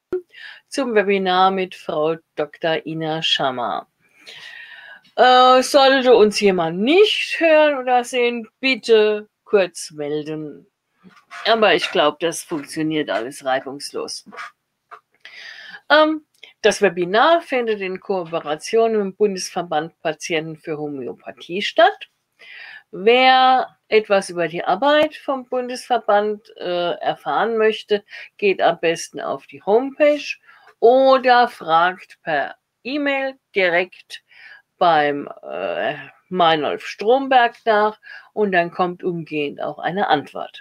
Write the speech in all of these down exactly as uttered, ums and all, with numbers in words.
zum Webinar mit Frau Doktor Ina Schammer. Äh, sollte uns jemand nicht hören oder sehen, bitte kurz melden. Aber ich glaube, das funktioniert alles reibungslos. Ähm, das Webinar findet in Kooperation mit dem Bundesverband Patienten für Homöopathie statt. Wer etwas über die Arbeit vom Bundesverband äh, erfahren möchte, geht am besten auf die Homepage oder fragt per E-Mail direkt beim äh, Meinolf Stromberg nach und dann kommt umgehend auch eine Antwort.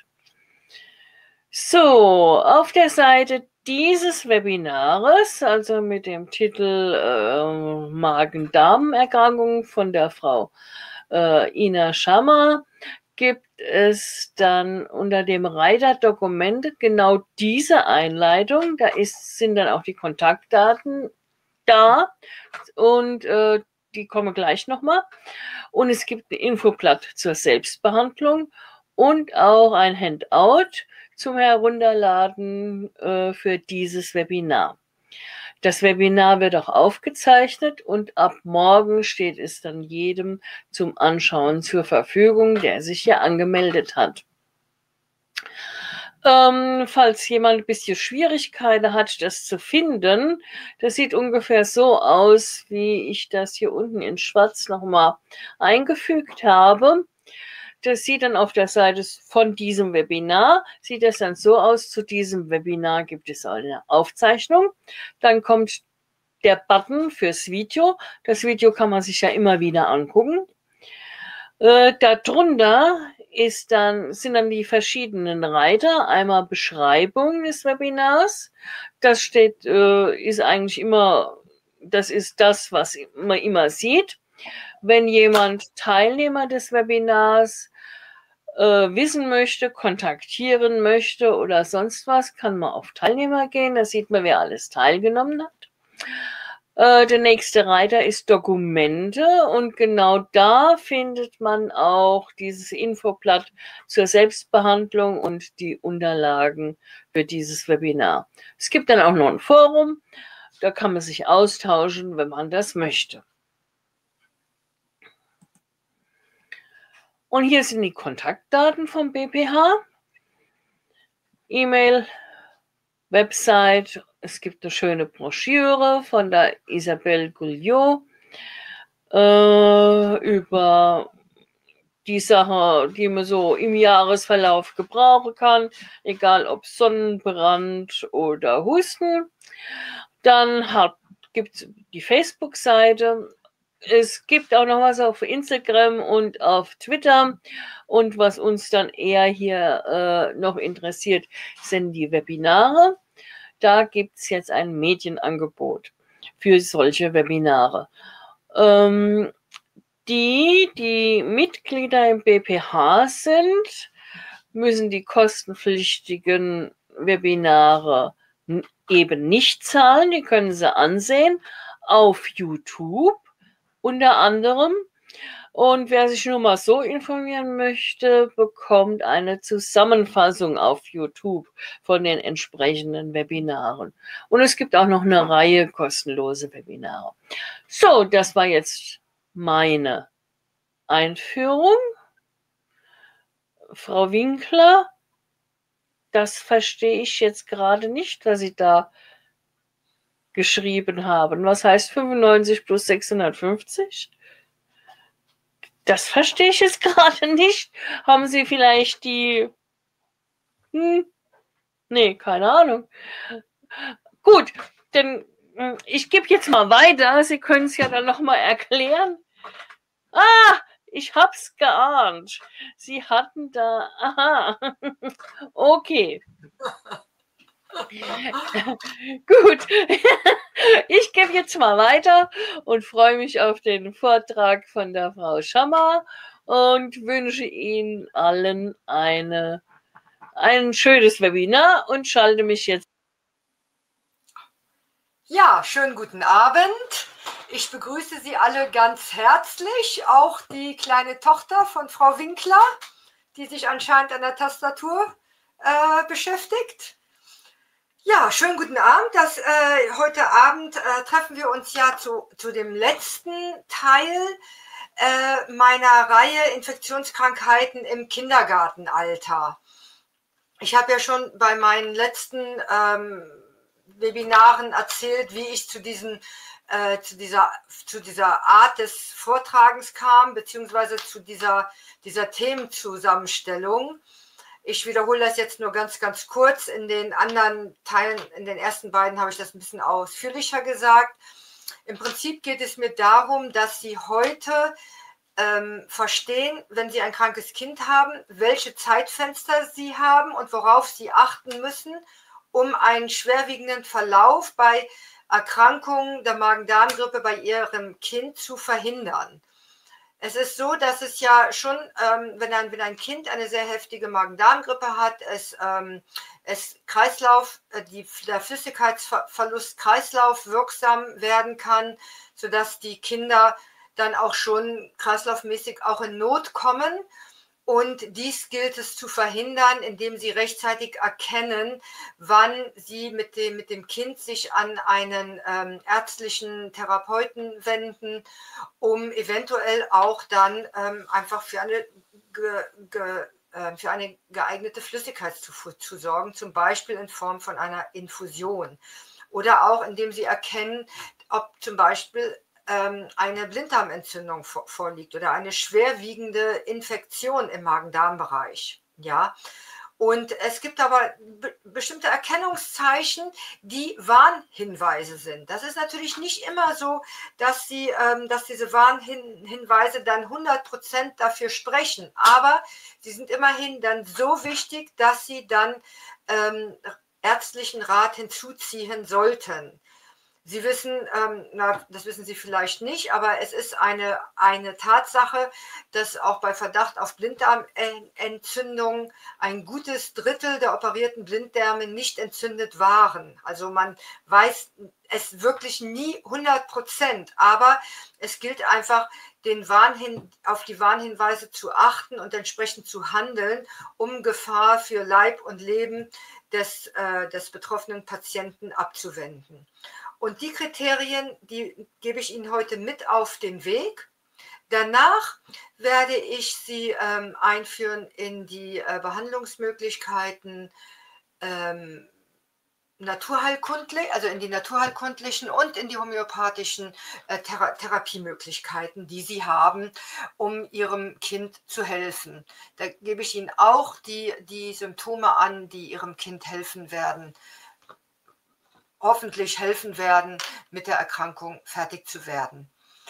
So, auf der Seite dieses Webinares, also mit dem Titel äh, Magen-Darm-Erkrankungen von der Frau äh, Ina Schammer, gibt es dann unter dem Reiter Dokumente genau diese Einleitung. Da ist, sind dann auch die Kontaktdaten da und äh, die kommen gleich nochmal. Und es gibt ein Infoblatt zur Selbstbehandlung und auch ein Handout zum Herunterladen äh, für dieses Webinar. Das Webinar wird auch aufgezeichnet und ab morgen steht es dann jedem zum Anschauen zur Verfügung, der sich hier angemeldet hat. Ähm, falls jemand ein bisschen Schwierigkeiten hat, das zu finden, das sieht ungefähr so aus, wie ich das hier unten in schwarz nochmal eingefügt habe. Das sieht dann auf der Seite von diesem Webinar, sieht das dann so aus, zu diesem Webinar gibt es eine Aufzeichnung. Dann kommt der Button fürs Video. Das Video kann man sich ja immer wieder angucken. Äh, darunter ist dann, sind dann die verschiedenen Reiter. Einmal Beschreibung des Webinars. Das steht, äh, ist eigentlich immer, das ist das, was man immer sieht. Wenn jemand Teilnehmer des Webinars äh, wissen möchte, kontaktieren möchte oder sonst was, kann man auf Teilnehmer gehen. Da sieht man, wer alles teilgenommen hat. Äh, der nächste Reiter ist Dokumente und genau da findet man auch dieses Infoblatt zur Selbstbehandlung und die Unterlagen für dieses Webinar. Es gibt dann auch noch ein Forum, da kann man sich austauschen, wenn man das möchte. Und hier sind die Kontaktdaten vom B P H. E-Mail, Website, es gibt eine schöne Broschüre von der Isabelle Gouliot äh, über die Sache, die man so im Jahresverlauf gebrauchen kann, egal ob Sonnenbrand oder Husten. Dann gibt es die Facebook-Seite. Es gibt auch noch was auf Instagram und auf Twitter. Und was uns dann eher hier äh, noch interessiert, sind die Webinare. Da gibt es jetzt ein Medienangebot für solche Webinare. Ähm, die, die Mitglieder im B P H sind, müssen die kostenpflichtigen Webinare eben nicht zahlen. Die können sie ansehen auf YouTube unter anderem. Und wer sich nur mal so informieren möchte, bekommt eine Zusammenfassung auf YouTube von den entsprechenden Webinaren. Und es gibt auch noch eine Reihe kostenlose Webinare. So, das war jetzt meine Einführung. Frau Winkler, das verstehe ich jetzt gerade nicht, was Sie da geschrieben haben. Was heißt fünfundneunzig plus sechshundertfünfzig? Das verstehe ich jetzt gerade nicht. Haben Sie vielleicht die... Hm, nee, keine Ahnung. Gut, denn ich gebe jetzt mal weiter. Sie können es ja dann nochmal erklären. Ah, ich hab's geahnt. Sie hatten da... Aha. Okay. Gut, ich gebe jetzt mal weiter und freue mich auf den Vortrag von der Frau Schammer und wünsche Ihnen allen eine, ein schönes Webinar und schalte mich jetzt. Ja, schönen guten Abend. Ich begrüße Sie alle ganz herzlich, auch die kleine Tochter von Frau Winkler, die sich anscheinend an der Tastatur äh, beschäftigt. Ja, schönen guten Abend. Das, äh, heute Abend äh, treffen wir uns ja zu, zu dem letzten Teil äh, meiner Reihe Infektionskrankheiten im Kindergartenalter. Ich habe ja schon bei meinen letzten ähm, Webinaren erzählt, wie ich zu, diesen, äh, zu, dieser, zu dieser Art des Vortragens kam, beziehungsweise zu dieser, dieser Themenzusammenstellung. Ich wiederhole das jetzt nur ganz, ganz kurz. In den anderen Teilen, in den ersten beiden habe ich das ein bisschen ausführlicher gesagt. Im Prinzip geht es mir darum, dass Sie heute ähm, verstehen, wenn Sie ein krankes Kind haben, welche Zeitfenster Sie haben und worauf Sie achten müssen, um einen schwerwiegenden Verlauf bei Erkrankungen der Magen-Darm-Grippe bei Ihrem Kind zu verhindern. Es ist so, dass es ja schon, ähm, wenn, ein, wenn ein Kind eine sehr heftige Magen-Darm-Grippe hat, es, ähm, es Kreislauf, äh, die, der Flüssigkeitsverlust Kreislauf wirksam werden kann, sodass die Kinder dann auch schon kreislaufmäßig auch in Not kommen. Und dies gilt es zu verhindern, indem Sie rechtzeitig erkennen, wann Sie mit dem, mit dem Kind sich an einen ähm, ärztlichen Therapeuten wenden, um eventuell auch dann ähm, einfach für eine, ge, ge, äh, für eine geeignete Flüssigkeitszufuhr zu sorgen, zum Beispiel in Form von einer Infusion. Oder auch indem Sie erkennen, ob zum Beispiel eine Blinddarmentzündung vorliegt oder eine schwerwiegende Infektion im Magen-Darm-Bereich. Ja? Und es gibt aber be bestimmte Erkennungszeichen, die Warnhinweise sind. Das ist natürlich nicht immer so, dass, sie, ähm, dass diese Warnhinweise dann hundert Prozent dafür sprechen, aber sie sind immerhin dann so wichtig, dass sie dann ähm, ärztlichen Rat hinzuziehen sollten. Sie wissen, ähm, na, das wissen Sie vielleicht nicht, aber es ist eine, eine Tatsache, dass auch bei Verdacht auf Blinddarmentzündung ein gutes Drittel der operierten Blinddarme nicht entzündet waren. Also man weiß es wirklich nie hundert Prozent, aber es gilt einfach, den Warnhin, auf die Warnhinweise zu achten und entsprechend zu handeln, um Gefahr für Leib und Leben des, äh, des betroffenen Patienten abzuwenden. Und die Kriterien, die gebe ich Ihnen heute mit auf den Weg. Danach werde ich Sie ähm, einführen in die äh, Behandlungsmöglichkeiten ähm, naturheilkundlich, also in die naturheilkundlichen und in die homöopathischen äh, Thera Therapiemöglichkeiten, die Sie haben, um Ihrem Kind zu helfen. Da gebe ich Ihnen auch die, die Symptome an, die Ihrem Kind helfen werden, hoffentlich helfen werden, mit der Erkrankung fertig zu werden.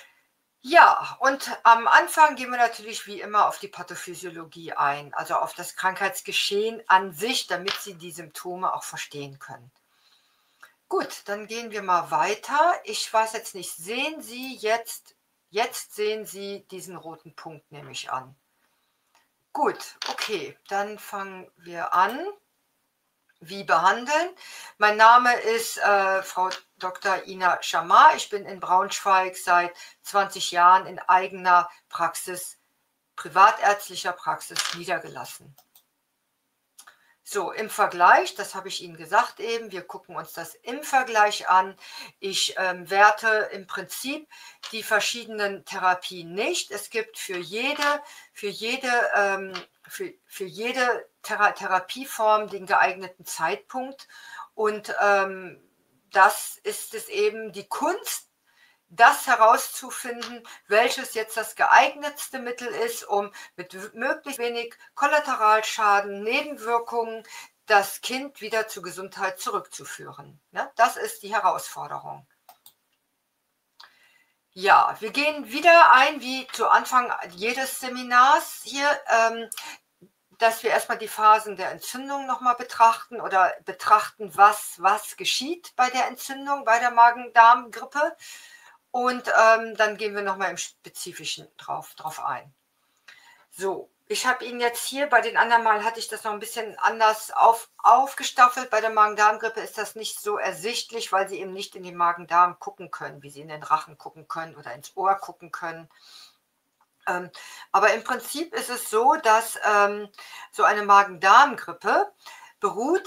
Ja, und am Anfang gehen wir natürlich wie immer auf die Pathophysiologie ein, also auf das Krankheitsgeschehen an sich, damit Sie die Symptome auch verstehen können. Gut, dann gehen wir mal weiter. Ich weiß jetzt nicht, sehen Sie jetzt, jetzt sehen Sie diesen roten Punkt, nehme ich an. Gut, okay, dann fangen wir an. Wie behandeln. Mein Name ist äh, Frau Doktor Ina Schamar. Ich bin in Braunschweig seit zwanzig Jahren in eigener Praxis, privatärztlicher Praxis niedergelassen. So, im Vergleich, das habe ich Ihnen gesagt eben, wir gucken uns das im Vergleich an. Ich ähm, werte im Prinzip die verschiedenen Therapien nicht. Es gibt für jede, für jede, ähm, für, für jede Thera Therapieform den geeigneten Zeitpunkt. Und ähm, das ist es eben die Kunst, das herauszufinden, welches jetzt das geeignetste Mittel ist, um mit möglichst wenig Kollateralschaden, Nebenwirkungen das Kind wieder zur Gesundheit zurückzuführen. Ja, das ist die Herausforderung. Ja, wir gehen wieder ein, wie zu Anfang jedes Seminars hier, ähm, dass wir erstmal die Phasen der Entzündung nochmal betrachten oder betrachten, was, was geschieht bei der Entzündung, bei der Magen-Darm-Grippe. Und ähm, dann gehen wir nochmal im Spezifischen drauf, drauf ein. So, ich habe Ihnen jetzt hier, bei den anderen Mal hatte ich das noch ein bisschen anders auf, aufgestaffelt. Bei der Magen-Darm-Grippe ist das nicht so ersichtlich, weil Sie eben nicht in den Magen-Darm gucken können, wie Sie in den Rachen gucken können oder ins Ohr gucken können. Ähm, aber im Prinzip ist es so, dass ähm, so eine Magen-Darm-Grippe beruht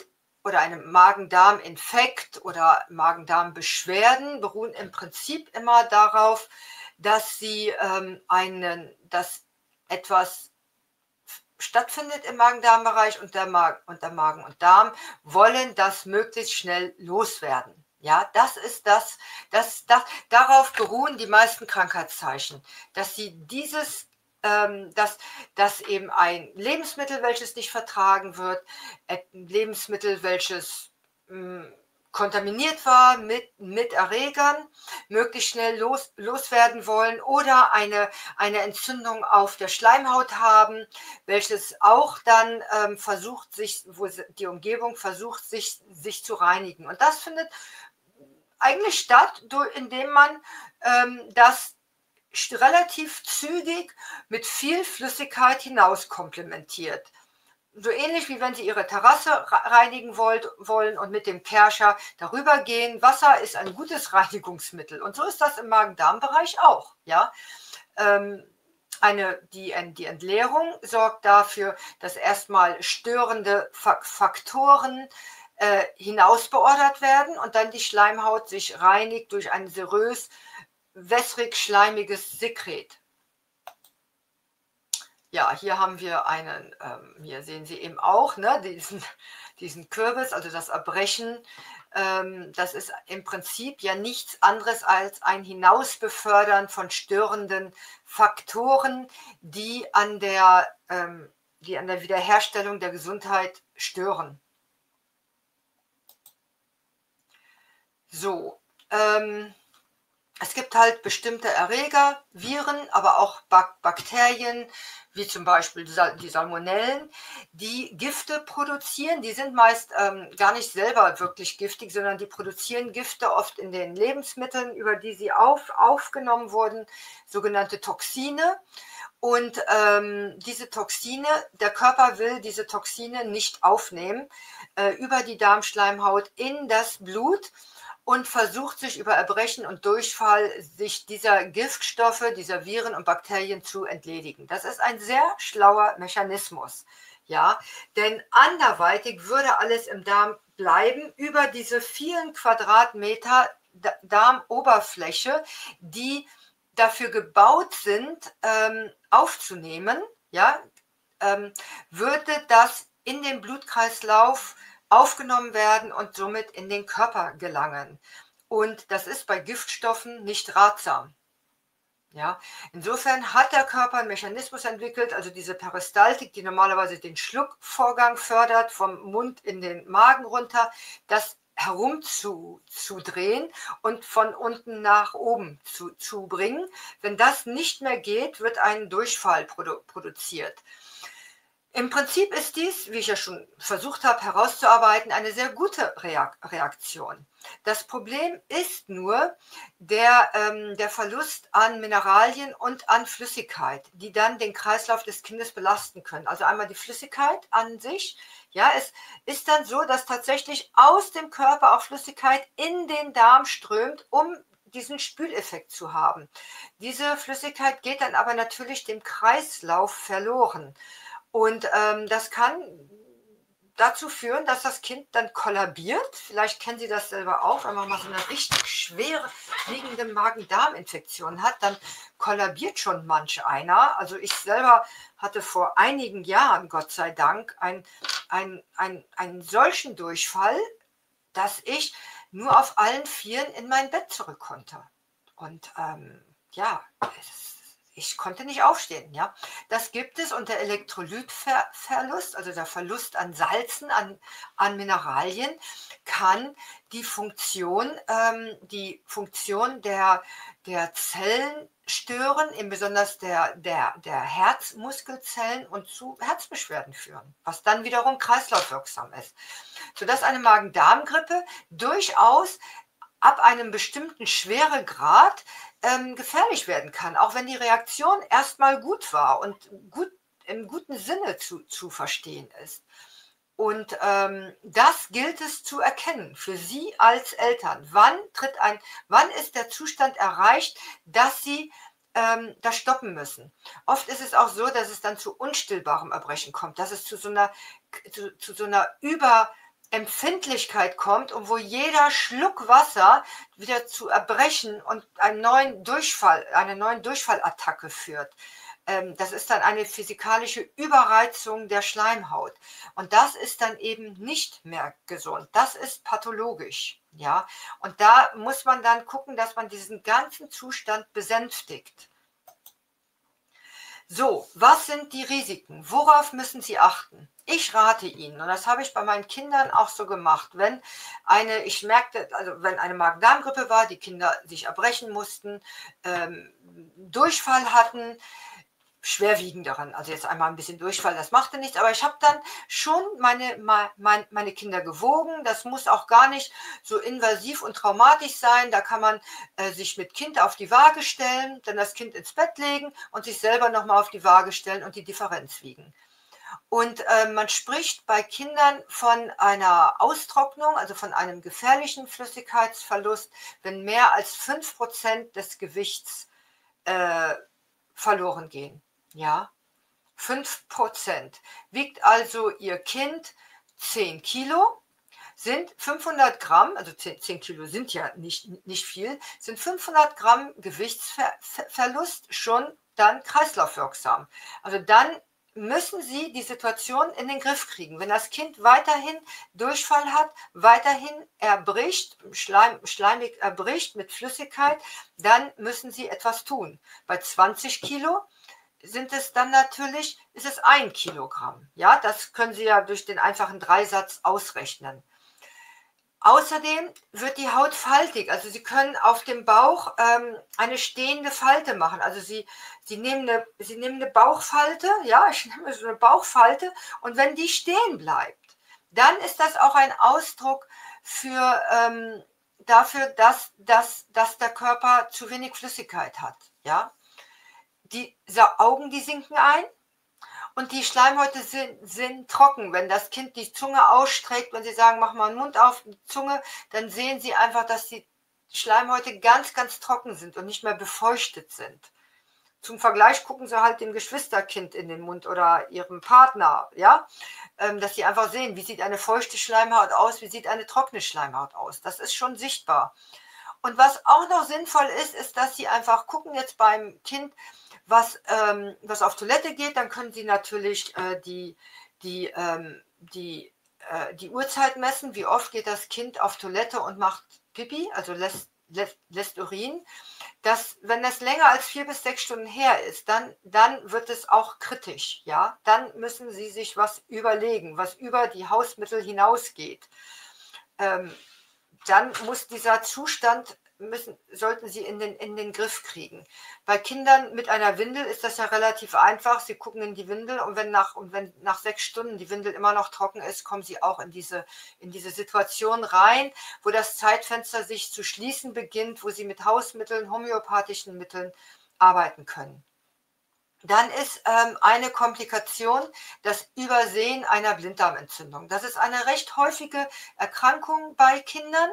oder einem Magen-Darm-Infekt oder Magen-Darm-Beschwerden beruhen im Prinzip immer darauf, dass sie ähm, einen, dass etwas stattfindet im Magen-Darm-Bereich und der, Mag und der Magen und Darm wollen das möglichst schnell loswerden. Ja, das ist das, das, das, darauf beruhen die meisten Krankheitszeichen, dass sie dieses, ähm, dass, dass eben ein Lebensmittel, welches nicht vertragen wird, ein Lebensmittel, welches mh, kontaminiert war mit, mit Erregern, möglichst schnell los, loswerden wollen oder eine, eine Entzündung auf der Schleimhaut haben, welches auch dann ähm, versucht, sich, wo die Umgebung versucht, sich, sich zu reinigen. Und das findet eigentlich statt, indem man ähm, das relativ zügig mit viel Flüssigkeit hinaus komplementiert. So ähnlich wie wenn Sie Ihre Terrasse reinigen wollt, wollen und mit dem Kärcher darüber gehen. Wasser ist ein gutes Reinigungsmittel und so ist das im Magen-Darm-Bereich auch. Ja? Ähm, eine, die, die Entleerung sorgt dafür, dass erstmal störende Faktoren äh, hinausbeordert werden und dann die Schleimhaut sich reinigt durch ein serös, wässrig-schleimiges Sekret. Ja, hier haben wir einen, ähm, hier sehen Sie eben auch, ne, diesen, diesen Kürbis, also das Erbrechen. Ähm, das ist im Prinzip ja nichts anderes als ein Hinausbefördern von störenden Faktoren, die an der, ähm, die an der Wiederherstellung der Gesundheit stören. So, ähm, es gibt halt bestimmte Erreger, Viren, aber auch Bak Bakterien, wie zum Beispiel die Salmonellen, die Gifte produzieren. Die sind meist ähm, gar nicht selber wirklich giftig, sondern die produzieren Gifte oft in den Lebensmitteln, über die sie auf, aufgenommen wurden, sogenannte Toxine. Und ähm, diese Toxine, der Körper will diese Toxine nicht aufnehmen, äh, über die Darmschleimhaut in das Blut und versucht sich über Erbrechen und Durchfall sich dieser Giftstoffe, dieser Viren und Bakterien zu entledigen. Das ist ein sehr schlauer Mechanismus, ja, denn anderweitig würde alles im Darm bleiben über diese vielen Quadratmeter Darmoberfläche, die dafür gebaut sind, ähm, aufzunehmen, ja, ähm, würde das in den Blutkreislauf aufgenommen werden und somit in den Körper gelangen. Und das ist bei Giftstoffen nicht ratsam. Ja, insofern hat der Körper einen Mechanismus entwickelt, also diese Peristaltik, die normalerweise den Schluckvorgang fördert, vom Mund in den Magen runter, das herumzudrehen und von unten nach oben zu, zu bringen. Wenn das nicht mehr geht, wird ein Durchfall produ produziert. Im Prinzip ist dies, wie ich ja schon versucht habe herauszuarbeiten, eine sehr gute Reaktion. Das Problem ist nur der, ähm, der Verlust an Mineralien und an Flüssigkeit, die dann den Kreislauf des Kindes belasten können. Also einmal die Flüssigkeit an sich. Ja, es ist dann so, dass tatsächlich aus dem Körper auch Flüssigkeit in den Darm strömt, um diesen Spüleffekt zu haben. Diese Flüssigkeit geht dann aber natürlich dem Kreislauf verloren. Und ähm, das kann dazu führen, dass das Kind dann kollabiert. Vielleicht kennen Sie das selber auch, wenn man mal so eine richtig schwere liegende Magen-Darm-Infektion hat, dann kollabiert schon manch einer. Also ich selber hatte vor einigen Jahren, Gott sei Dank, ein, ein, ein, einen solchen Durchfall, dass ich nur auf allen Vieren in mein Bett zurück konnte. Und ähm, ja, es ich konnte nicht aufstehen, ja. Das gibt es und der Elektrolytverlust, also der Verlust an Salzen, an, an Mineralien, kann die Funktion, ähm, die Funktion der, der Zellen stören, eben besonders der, der, der Herzmuskelzellen und zu Herzbeschwerden führen, was dann wiederum kreislaufwirksam ist. Sodass eine Magen-Darm-Grippe durchaus ab einem bestimmten Schweregrad ähm, gefährlich werden kann, auch wenn die Reaktion erstmal gut war und gut, im guten Sinne zu, zu verstehen ist. Und ähm, das gilt es zu erkennen für Sie als Eltern. Wann tritt ein, wann ist der Zustand erreicht, dass Sie ähm, das stoppen müssen? Oft ist es auch so, dass es dann zu unstillbarem Erbrechen kommt, dass es zu so einer, zu, zu so einer Über Empfindlichkeit kommt und wo jeder Schluck Wasser wieder zu Erbrechen und einen neuen Durchfall, eine neuen Durchfallattacke führt. Das ist dann eine physikalische Überreizung der Schleimhaut. Und das ist dann eben nicht mehr gesund. Das ist pathologisch. Ja? Und da muss man dann gucken, dass man diesen ganzen Zustand besänftigt. So, was sind die Risiken? Worauf müssen Sie achten? Ich rate Ihnen, und das habe ich bei meinen Kindern auch so gemacht, wenn eine, ich merkte, also wenn eine Magen-Darm-Grippe war, die Kinder sich erbrechen mussten, ähm, Durchfall hatten, schwerwiegenderen, also jetzt einmal ein bisschen Durchfall, das machte nichts, aber ich habe dann schon meine, meine, meine Kinder gewogen. Das muss auch gar nicht so invasiv und traumatisch sein. Da kann man äh, sich mit Kind auf die Waage stellen, dann das Kind ins Bett legen und sich selber nochmal auf die Waage stellen und die Differenz wiegen. Und äh, man spricht bei Kindern von einer Austrocknung, also von einem gefährlichen Flüssigkeitsverlust, wenn mehr als fünf Prozent des Gewichts äh, verloren gehen. Ja, fünf Prozent. Wiegt also Ihr Kind zehn Kilo, sind fünfhundert Gramm, also zehn, zehn Kilo sind ja nicht, nicht viel, sind fünfhundert Gramm Gewichtsverlust schon dann kreislaufwirksam. Also dann müssen Sie die Situation in den Griff kriegen. Wenn das Kind weiterhin Durchfall hat, weiterhin erbricht, Schleim, schleimig erbricht mit Flüssigkeit, dann müssen Sie etwas tun. Bei zwanzig Kilo sind es dann natürlich, ist es ein Kilogramm. Ja, das können Sie ja durch den einfachen Dreisatz ausrechnen. Außerdem wird die Haut faltig, also Sie können auf dem Bauch ähm, eine stehende Falte machen. Also Sie, Sie, nehmen eine, Sie nehmen eine Bauchfalte, ja, ich nehme so eine Bauchfalte, und wenn die stehen bleibt, dann ist das auch ein Ausdruck für, ähm, dafür, dass, dass, dass der Körper zu wenig Flüssigkeit hat. Ja? Die Augen, die sinken ein. Und die Schleimhäute sind, sind trocken. Wenn das Kind die Zunge ausstreckt, wenn Sie sagen, mach mal den Mund auf, die Zunge, dann sehen Sie einfach, dass die Schleimhäute ganz, ganz trocken sind und nicht mehr befeuchtet sind. Zum Vergleich gucken Sie halt dem Geschwisterkind in den Mund oder Ihrem Partner, ja, dass Sie einfach sehen, wie sieht eine feuchte Schleimhaut aus, wie sieht eine trockene Schleimhaut aus. Das ist schon sichtbar. Und was auch noch sinnvoll ist, ist, dass Sie einfach gucken jetzt beim Kind, was, ähm, was auf Toilette geht, dann können Sie natürlich äh, die, die, ähm, die, äh, die Uhrzeit messen, wie oft geht das Kind auf Toilette und macht Pipi, also lässt, lässt, lässt Urin. Das, wenn das länger als vier bis sechs Stunden her ist, dann, dann wird es auch kritisch. Ja? Dann müssen Sie sich was überlegen, was über die Hausmittel hinausgeht. Ähm, dann muss dieser Zustand, müssen, sollten Sie in den, in den Griff kriegen. Bei Kindern mit einer Windel ist das ja relativ einfach. Sie gucken in die Windel, und wenn nach, und wenn nach sechs Stunden die Windel immer noch trocken ist, kommen Sie auch in diese, in diese Situation rein, wo das Zeitfenster sich zu schließen beginnt, wo Sie mit Hausmitteln, homöopathischen Mitteln arbeiten können. Dann ist ähm, eine Komplikation das Übersehen einer Blinddarmentzündung. Das ist eine recht häufige Erkrankung bei Kindern.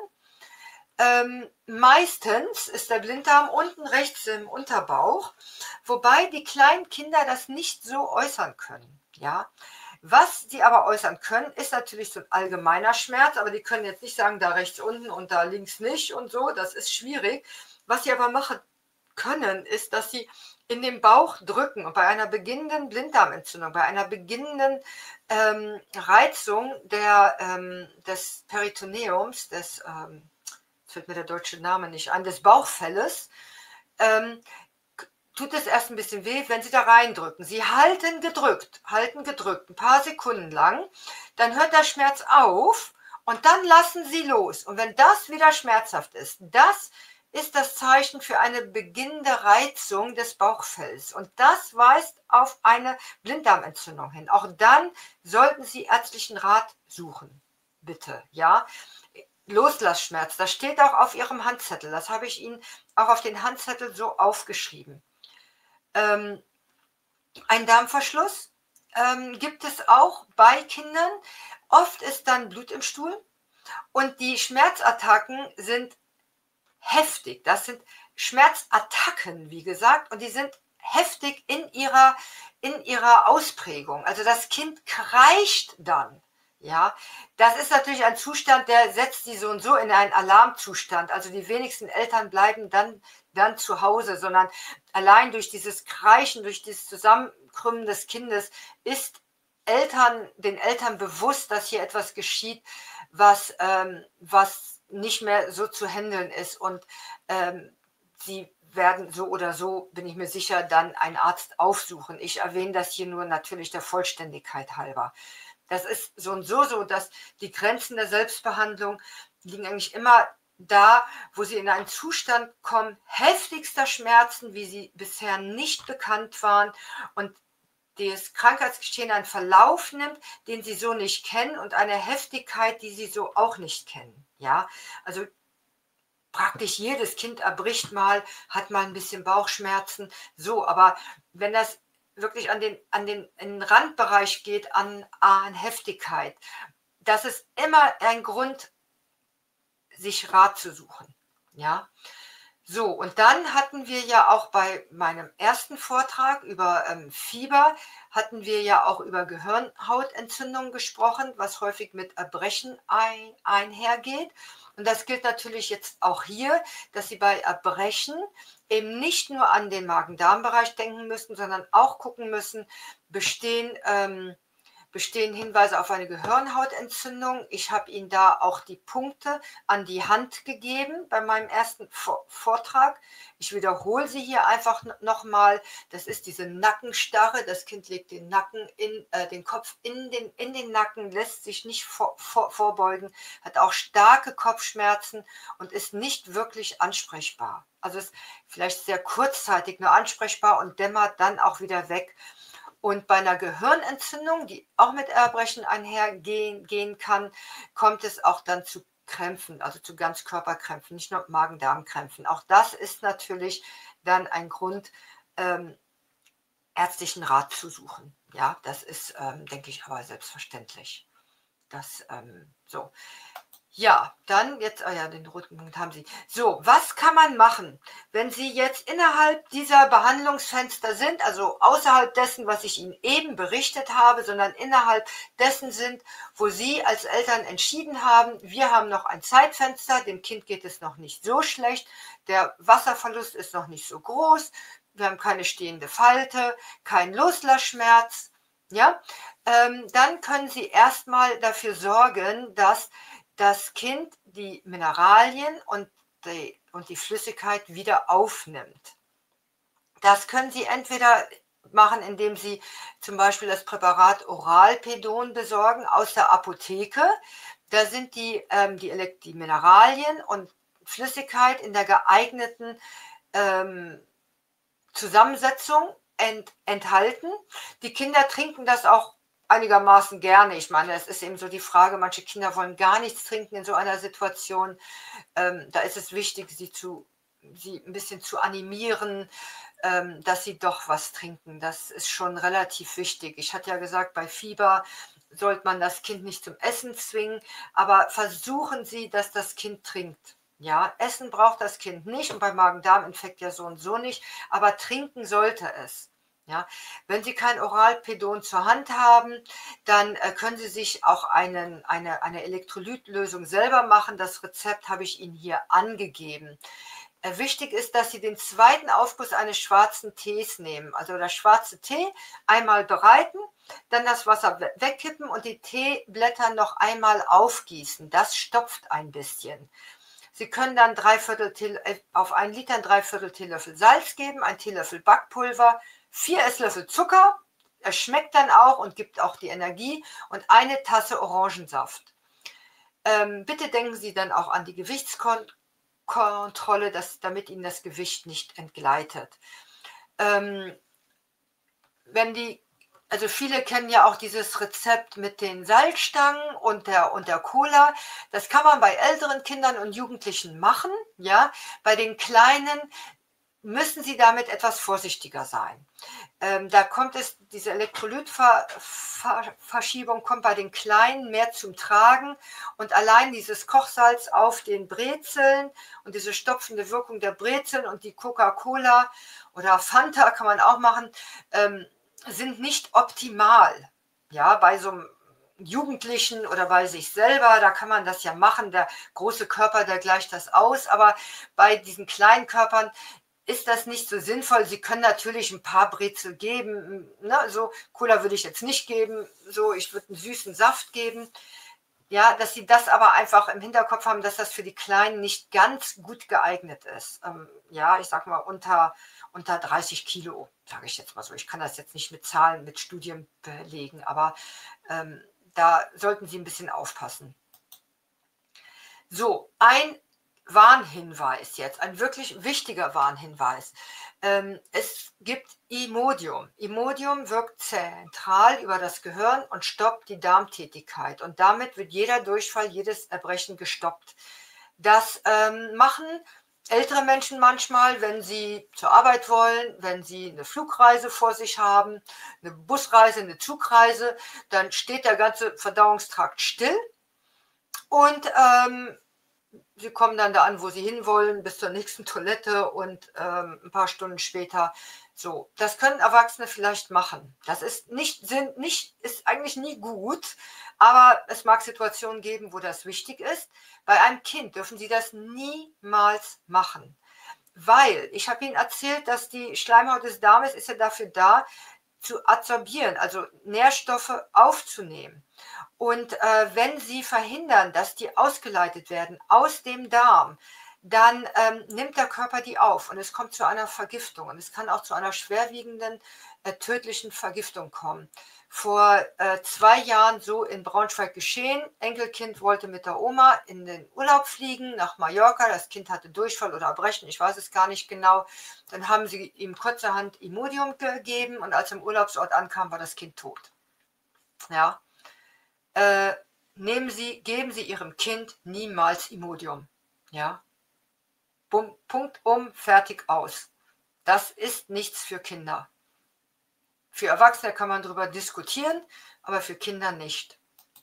Ähm, meistens ist der Blinddarm unten rechts im Unterbauch, wobei die kleinen Kinder das nicht so äußern können. Ja? Was sie aber äußern können, ist natürlich so ein allgemeiner Schmerz, aber die können jetzt nicht sagen, da rechts unten und da links nicht und so, das ist schwierig. Was sie aber machen können, ist, dass sie in den Bauch drücken, und bei einer beginnenden Blinddarmentzündung, bei einer beginnenden ähm, Reizung der, ähm, des Peritoneums, des, ähm, fällt mir der deutsche Name nicht an, des Bauchfelles, ähm, tut es erst ein bisschen weh, wenn Sie da reindrücken. Sie halten gedrückt, halten gedrückt, ein paar Sekunden lang, dann hört der Schmerz auf und dann lassen Sie los. Und wenn das wieder schmerzhaft ist, das ist das Zeichen für eine beginnende Reizung des Bauchfells. Und das weist auf eine Blinddarmentzündung hin. Auch dann sollten Sie ärztlichen Rat suchen, bitte, ja. Loslassschmerz, das steht auch auf Ihrem Handzettel. Das habe ich Ihnen auch auf den Handzettel so aufgeschrieben. Ähm, ein Darmverschluss ähm, gibt es auch bei Kindern. Oft ist dann Blut im Stuhl und die Schmerzattacken sind heftig. Das sind Schmerzattacken, wie gesagt, und die sind heftig in ihrer, in ihrer Ausprägung. Also das Kind kreischt dann. Ja, das ist natürlich ein Zustand, der setzt sie so und so in einen Alarmzustand. Also die wenigsten Eltern bleiben dann, dann zu Hause, sondern allein durch dieses Kreischen, durch dieses Zusammenkrümmen des Kindes ist Eltern, den Eltern bewusst, dass hier etwas geschieht, was, ähm, was nicht mehr so zu handeln ist. Und ähm, sie werden so oder so, bin ich mir sicher, dann einen Arzt aufsuchen. Ich erwähne das hier nur natürlich der Vollständigkeit halber. Das ist so und so so, dass die Grenzen der Selbstbehandlung liegen eigentlich immer da, wo sie in einen Zustand kommen, heftigster Schmerzen, wie sie bisher nicht bekannt waren und das Krankheitsgeschehen einen Verlauf nimmt, den sie so nicht kennen und eine Heftigkeit, die sie so auch nicht kennen. Ja, also praktisch jedes Kind erbricht mal, hat mal ein bisschen Bauchschmerzen, so, aber wenn das wirklich an den, an den, in den Randbereich geht, an, an Heftigkeit, das ist immer ein Grund, sich Rat zu suchen. Ja, so, und dann hatten wir ja auch bei meinem ersten Vortrag über ähm, Fieber, hatten wir ja auch über Gehirnhautentzündung gesprochen, was häufig mit Erbrechen ein, einhergeht. Und das gilt natürlich jetzt auch hier, dass Sie bei Erbrechen eben nicht nur an den Magen-Darm-Bereich denken müssen, sondern auch gucken müssen, bestehen, ähm, bestehen Hinweise auf eine Gehirnhautentzündung. Ich habe Ihnen da auch die Punkte an die Hand gegeben bei meinem ersten Vortrag. Ich wiederhole sie hier einfach nochmal. Das ist diese Nackenstarre. Das Kind legt den, Nacken in, äh, den Kopf in den, in den Nacken, lässt sich nicht vor, vor, vorbeugen, hat auch starke Kopfschmerzen und ist nicht wirklich ansprechbar. Also ist vielleicht sehr kurzzeitig nur ansprechbar und dämmert dann auch wieder weg. Und bei einer Gehirnentzündung, die auch mit Erbrechen einhergehen gehen kann, kommt es auch dann zu Krämpfen, also zu Ganzkörperkrämpfen, nicht nur Magen-Darm-Krämpfen. Auch das ist natürlich dann ein Grund, ähm, ärztlichen Rat zu suchen. Ja, das ist, ähm, denke ich, aber selbstverständlich. Das, ähm, so. Ja, dann jetzt, ah ja, den roten Punkt haben Sie. So, was kann man machen, wenn Sie jetzt innerhalb dieser Behandlungsfenster sind, also außerhalb dessen, was ich Ihnen eben berichtet habe, sondern innerhalb dessen sind, wo Sie als Eltern entschieden haben, wir haben noch ein Zeitfenster, dem Kind geht es noch nicht so schlecht, der Wasserverlust ist noch nicht so groß, wir haben keine stehende Falte, keinen Loslassschmerz, ja, ähm, dann können Sie erstmal dafür sorgen, dass das Kind die Mineralien und die, und die Flüssigkeit wieder aufnimmt. Das können Sie entweder machen, indem Sie zum Beispiel das Präparat Oralpedon besorgen aus der Apotheke. Da sind die, ähm, die, die Mineralien und Flüssigkeit in der geeigneten ähm, Zusammensetzung ent, enthalten. Die Kinder trinken das auch einigermaßen gerne. Ich meine, es ist eben so die Frage, manche Kinder wollen gar nichts trinken in so einer Situation. Ähm, da ist es wichtig, sie, zu, sie ein bisschen zu animieren, ähm, dass sie doch was trinken. Das ist schon relativ wichtig. Ich hatte ja gesagt, bei Fieber sollte man das Kind nicht zum Essen zwingen, aber versuchen Sie, dass das Kind trinkt. Ja, Essen braucht das Kind nicht und beim Magen-Darm-Infekt ja so und so nicht, aber trinken sollte es. Ja, wenn Sie kein Oralpedon zur Hand haben, dann äh, können Sie sich auch einen, eine, eine Elektrolytlösung selber machen. Das Rezept habe ich Ihnen hier angegeben. Äh, wichtig ist, dass Sie den zweiten Aufguss eines schwarzen Tees nehmen. Also das schwarze Tee einmal bereiten, dann das Wasser wegkippen und die Teeblätter noch einmal aufgießen. Das stopft ein bisschen. Sie können dann drei Viertel auf einen Liter ein Dreiviertel Teelöffel Salz geben, ein Teelöffel Backpulver, vier Esslöffel Zucker, es schmeckt dann auch und gibt auch die Energie und eine Tasse Orangensaft. Ähm, bitte denken Sie dann auch an die Gewichtskontrolle, dass, damit Ihnen das Gewicht nicht entgleitet. Ähm, wenn die Also viele kennen ja auch dieses Rezept mit den Salzstangen und der, und der Cola. Das kann man bei älteren Kindern und Jugendlichen machen. Ja? Bei den Kleinen müssen Sie damit etwas vorsichtiger sein. Ähm, da kommt es, diese Elektrolytverschiebung kommt bei den Kleinen mehr zum Tragen und allein dieses Kochsalz auf den Brezeln und diese stopfende Wirkung der Brezeln und die Coca-Cola oder Fanta kann man auch machen, ähm, sind nicht optimal, ja, bei so einem Jugendlichen oder bei sich selber, da kann man das ja machen. Der große Körper, der gleicht das aus, aber bei diesen kleinen Körpern ist das nicht so sinnvoll. Sie können natürlich ein paar Brezel geben, ne? So Cola würde ich jetzt nicht geben, so ich würde einen süßen Saft geben. Ja, dass sie das aber einfach im Hinterkopf haben, dass das für die Kleinen nicht ganz gut geeignet ist. Ähm, ja, ich sag mal unter, unter dreißig Kilo, sage ich jetzt mal so. Ich kann das jetzt nicht mit Zahlen, mit Studien belegen, aber ähm, da sollten Sie ein bisschen aufpassen. So, ein Warnhinweis jetzt, ein wirklich wichtiger Warnhinweis. Ähm, es gibt Imodium. Imodium wirkt zentral über das Gehirn und stoppt die Darmtätigkeit. Und damit wird jeder Durchfall, jedes Erbrechen gestoppt. Das ähm, machen ältere Menschen manchmal, wenn sie zur Arbeit wollen, wenn sie eine Flugreise vor sich haben, eine Busreise, eine Zugreise, dann steht der ganze Verdauungstrakt still und ähm, sie kommen dann da an, wo sie hinwollen, bis zur nächsten Toilette und ähm, ein paar Stunden später. So, das können Erwachsene vielleicht machen. Das ist nicht, sind nicht, ist eigentlich nie gut, aber es mag Situationen geben, wo das wichtig ist. Bei einem Kind dürfen Sie das niemals machen, weil ich habe Ihnen erzählt, dass die Schleimhaut des Darmes ist ja dafür da, zu absorbieren, also Nährstoffe aufzunehmen. Und äh, wenn Sie verhindern, dass die ausgeleitet werden aus dem Darm, dann ähm, nimmt der Körper die auf und es kommt zu einer Vergiftung. Und es kann auch zu einer schwerwiegenden, äh, tödlichen Vergiftung kommen. Vor äh, zwei Jahren so in Braunschweig geschehen. Enkelkind wollte mit der Oma in den Urlaub fliegen, nach Mallorca. Das Kind hatte Durchfall oder Erbrechen, ich weiß es gar nicht genau. Dann haben sie ihm kurzerhand Imodium gegeben und als er im Urlaubsort ankam, war das Kind tot. Ja. Äh, nehmen Sie, geben Sie Ihrem Kind niemals Imodium. Ja? Punkt um, fertig aus. Das ist nichts für Kinder. Für Erwachsene kann man darüber diskutieren, aber für Kinder nicht.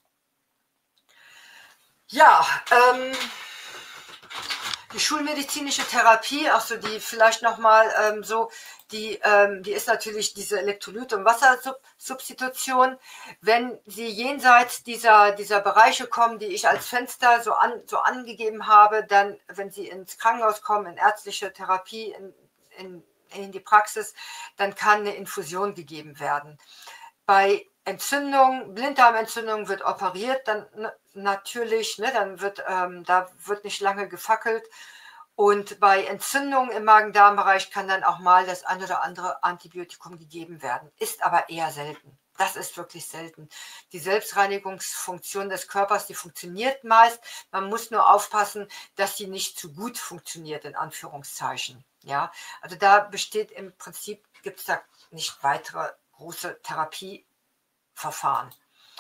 Ja, ähm, die schulmedizinische Therapie, also die vielleicht nochmal ähm, so, die, ähm, die ist natürlich diese Elektrolyt- und Wassersubstitution. Wenn Sie jenseits dieser, dieser Bereiche kommen, die ich als Fenster so, an, so angegeben habe, dann, wenn Sie ins Krankenhaus kommen, in ärztliche Therapie, in, in, in die Praxis, dann kann eine Infusion gegeben werden. Bei Entzündung, Blinddarmentzündung wird operiert, dann natürlich, ne, dann wird, ähm, da wird nicht lange gefackelt. Und bei Entzündungen im Magen-Darm-Bereich kann dann auch mal das ein oder andere Antibiotikum gegeben werden. Ist aber eher selten. Das ist wirklich selten. Die Selbstreinigungsfunktion des Körpers, die funktioniert meist. Man muss nur aufpassen, dass sie nicht zu gut funktioniert, in Anführungszeichen. Ja, also da besteht im Prinzip, gibt es da nicht weitere große Therapieverfahren.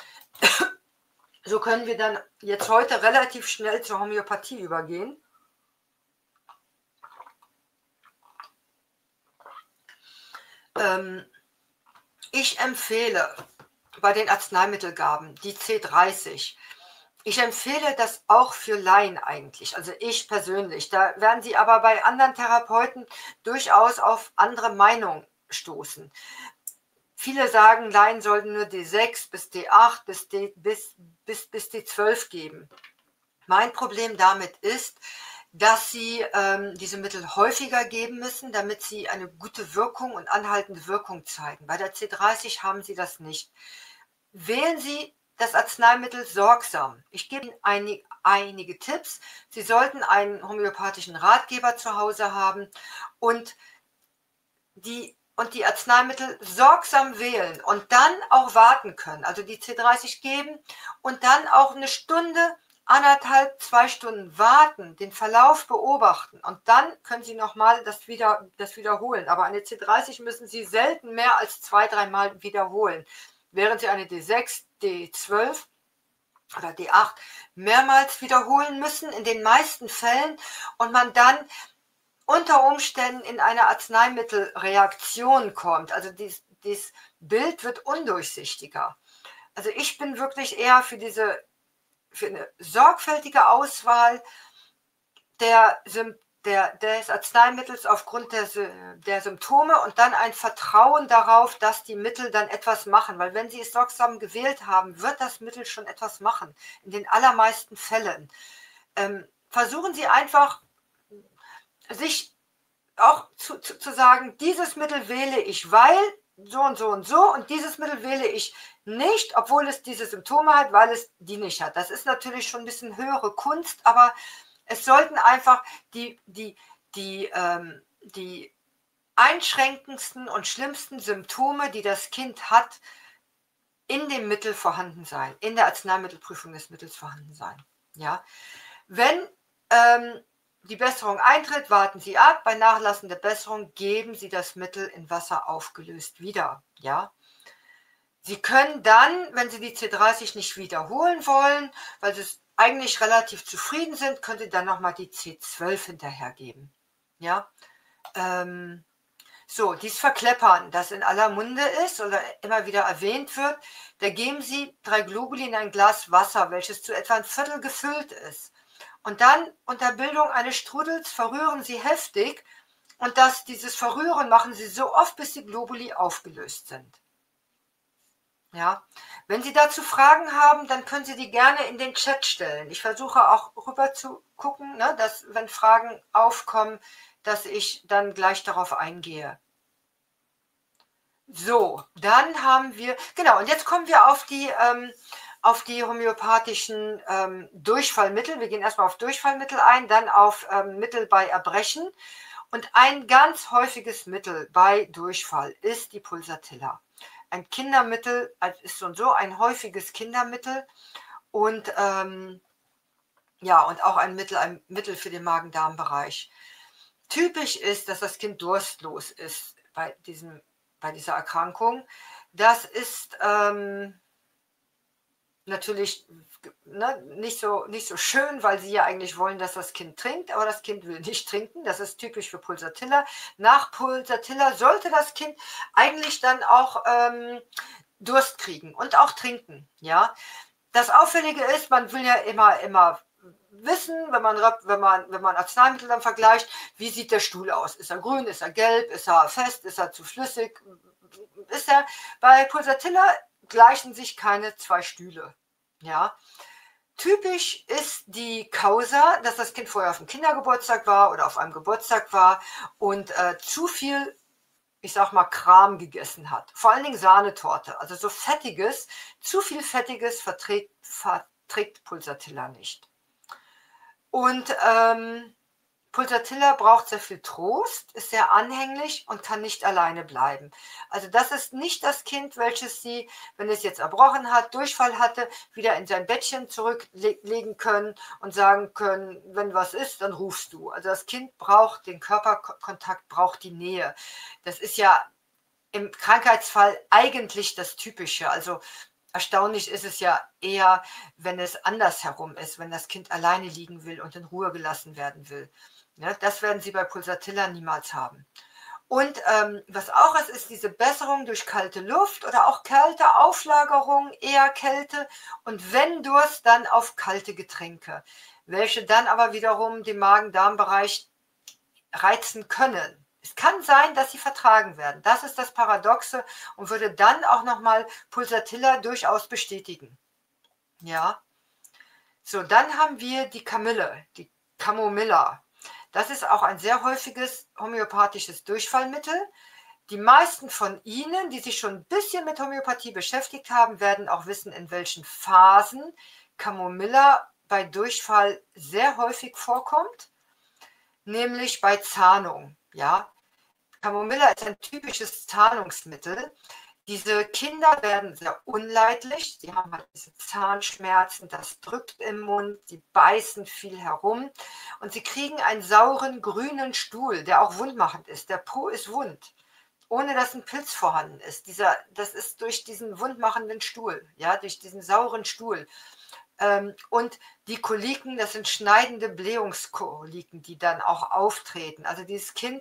So können wir dann jetzt heute relativ schnell zur Homöopathie übergehen. Ähm, ich empfehle bei den Arzneimittelgaben die C dreißig. Ich empfehle das auch für Laien eigentlich, also ich persönlich. Da werden Sie aber bei anderen Therapeuten durchaus auf andere Meinungen stoßen. Viele sagen, Laien sollten nur D sechs bis D acht bis, D, bis, bis, bis D zwölf geben. Mein Problem damit ist, dass sie ähm, diese Mittel häufiger geben müssen, damit sie eine gute Wirkung und anhaltende Wirkung zeigen. Bei der C dreißig haben sie das nicht. Wählen Sie das Arzneimittel sorgsam. Ich gebe Ihnen einig, einige Tipps. Sie sollten einen homöopathischen Ratgeber zu Hause haben und die und die Arzneimittel sorgsam wählen und dann auch warten können, also die C dreißig geben und dann auch eine Stunde, anderthalb, zwei Stunden warten, den Verlauf beobachten und dann können Sie nochmal das, wieder, das wiederholen. Aber eine C dreißig müssen Sie selten mehr als zwei, dreimal wiederholen, während Sie eine D sechs, D zwölf oder D acht mehrmals wiederholen müssen, in den meisten Fällen, und man dann unter Umständen in eine Arzneimittelreaktion kommt. Also dieses, dieses Bild wird undurchsichtiger. Also ich bin wirklich eher für diese für eine sorgfältige Auswahl der, der, des Arzneimittels aufgrund der, der Symptome und dann ein Vertrauen darauf, dass die Mittel dann etwas machen. Weil wenn Sie es sorgsam gewählt haben, wird das Mittel schon etwas machen. In den allermeisten Fällen. Ähm, versuchen Sie einfach, sich auch zu, zu, zu sagen, dieses Mittel wähle ich, weil so und so und so und dieses Mittel wähle ich nicht, obwohl es diese Symptome hat, weil es die nicht hat. Das ist natürlich schon ein bisschen höhere Kunst, aber es sollten einfach die, die, die, ähm, die einschränkendsten und schlimmsten Symptome, die das Kind hat, in dem Mittel vorhanden sein, in der Arzneimittelprüfung des Mittels vorhanden sein. Ja? Wenn ähm, die Besserung eintritt, warten Sie ab. Bei Nachlassen der Besserung geben Sie das Mittel in Wasser aufgelöst wieder. Ja? Sie können dann, wenn Sie die C dreißig nicht wiederholen wollen, weil Sie eigentlich relativ zufrieden sind, können Sie dann nochmal die C zwölf hinterhergeben. Ja? Ähm, so, dies Verkleppern, das in aller Munde ist oder immer wieder erwähnt wird, da geben Sie drei Globuli in ein Glas Wasser, welches zu etwa ein Viertel gefüllt ist. Und dann unter Bildung eines Strudels verrühren Sie heftig und das, dieses Verrühren machen Sie so oft, bis die Globuli aufgelöst sind. Ja, wenn Sie dazu Fragen haben, dann können Sie die gerne in den Chat stellen. Ich versuche auch rüber zu gucken, ne, dass, wenn Fragen aufkommen, dass ich dann gleich darauf eingehe. So, dann haben wir, genau, und jetzt kommen wir auf die, ähm, auf die homöopathischen ähm, Durchfallmittel. Wir gehen erstmal auf Durchfallmittel ein, dann auf ähm, Mittel bei Erbrechen. Und ein ganz häufiges Mittel bei Durchfall ist die Pulsatilla. Ein Kindermittel, ist so und so ein häufiges Kindermittel und ähm, ja, und auch ein Mittel, ein Mittel für den Magen-Darm-Bereich. Typisch ist, dass das Kind durstlos ist bei, diesem, bei dieser Erkrankung. Das ist ähm, natürlich ne, nicht, so, nicht so schön, weil sie ja eigentlich wollen, dass das Kind trinkt, aber das Kind will nicht trinken. Das ist typisch für Pulsatilla. Nach Pulsatilla sollte das Kind eigentlich dann auch ähm, Durst kriegen und auch trinken. Ja? Das Auffällige ist, man will ja immer, immer wissen, wenn man, wenn, man, wenn man Arzneimittel dann vergleicht, wie sieht der Stuhl aus? Ist er grün, ist er gelb, ist er fest, ist er zu flüssig? Ist er, bei Pulsatilla gleichen sich keine zwei Stühle. Ja. Typisch ist die Causa, dass das Kind vorher auf dem Kindergeburtstag war oder auf einem Geburtstag war und äh, zu viel, ich sag mal, Kram gegessen hat. Vor allen Dingen Sahnetorte, also so Fettiges, zu viel Fettiges verträgt, verträgt Pulsatilla nicht. Und ähm, Pulsatilla braucht sehr viel Trost, ist sehr anhänglich und kann nicht alleine bleiben. Also das ist nicht das Kind, welches Sie, wenn es jetzt erbrochen hat, Durchfall hatte, wieder in sein Bettchen zurücklegen können und sagen können, wenn was ist, dann rufst du. Also das Kind braucht den Körperkontakt, braucht die Nähe. Das ist ja im Krankheitsfall eigentlich das Typische. Also erstaunlich ist es ja eher, wenn es andersherum ist, wenn das Kind alleine liegen will und in Ruhe gelassen werden will. Ja, das werden Sie bei Pulsatilla niemals haben. Und ähm, was auch ist, ist diese Besserung durch kalte Luft oder auch kalte Auflagerung, eher Kälte und wenn Durst, dann auf kalte Getränke, welche dann aber wiederum den Magen-Darm-Bereich reizen können. Es kann sein, dass sie vertragen werden. Das ist das Paradoxe und würde dann auch nochmal Pulsatilla durchaus bestätigen. Ja. So, dann haben wir die Kamille, die Camomilla. Das ist auch ein sehr häufiges homöopathisches Durchfallmittel. Die meisten von Ihnen, die sich schon ein bisschen mit Homöopathie beschäftigt haben, werden auch wissen, in welchen Phasen Camomilla bei Durchfall sehr häufig vorkommt, nämlich bei Zahnung. Ja? Camomilla ist ein typisches Zahnungsmittel. Diese Kinder werden sehr unleidlich, sie haben halt diese Zahnschmerzen, das drückt im Mund, sie beißen viel herum und sie kriegen einen sauren grünen Stuhl, der auch wundmachend ist. Der Po ist wund, ohne dass ein Pilz vorhanden ist. Dieser, das ist durch diesen wundmachenden Stuhl, ja, durch diesen sauren Stuhl. Ähm, und die Koliken, das sind schneidende Blähungskoliken, die dann auch auftreten. Also dieses Kind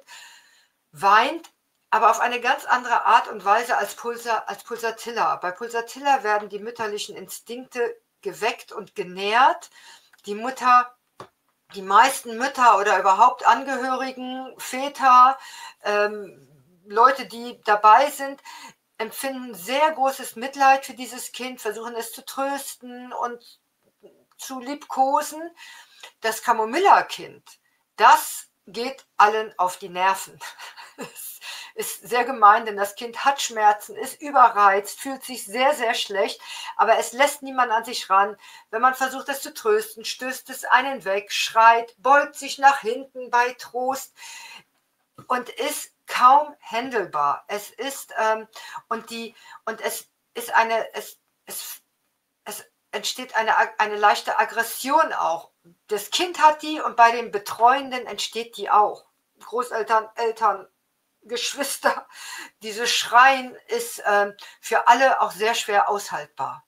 weint, aber auf eine ganz andere Art und Weise als, Pulsa, als Pulsatilla. Bei Pulsatilla werden die mütterlichen Instinkte geweckt und genährt. Die Mutter die meisten Mütter oder überhaupt Angehörigen, Väter, ähm, Leute, die dabei sind, empfinden sehr großes Mitleid für dieses Kind, versuchen es zu trösten und zu liebkosen. Das Camomilla-Kind, das geht allen auf die Nerven. Das ist sehr gemein, denn das Kind hat Schmerzen, ist überreizt, fühlt sich sehr, sehr schlecht, aber es lässt niemand an sich ran. Wenn man versucht, es zu trösten, stößt es einen weg, schreit, beugt sich nach hinten bei Trost und ist kaum händelbar. Es ist, ähm, und die, und es ist eine, es, es, es entsteht eine, eine leichte Aggression auch. Das Kind hat die und bei den Betreuenden entsteht die auch. Großeltern, Eltern, Geschwister, dieses Schreien ist ähm, für alle auch sehr schwer aushaltbar.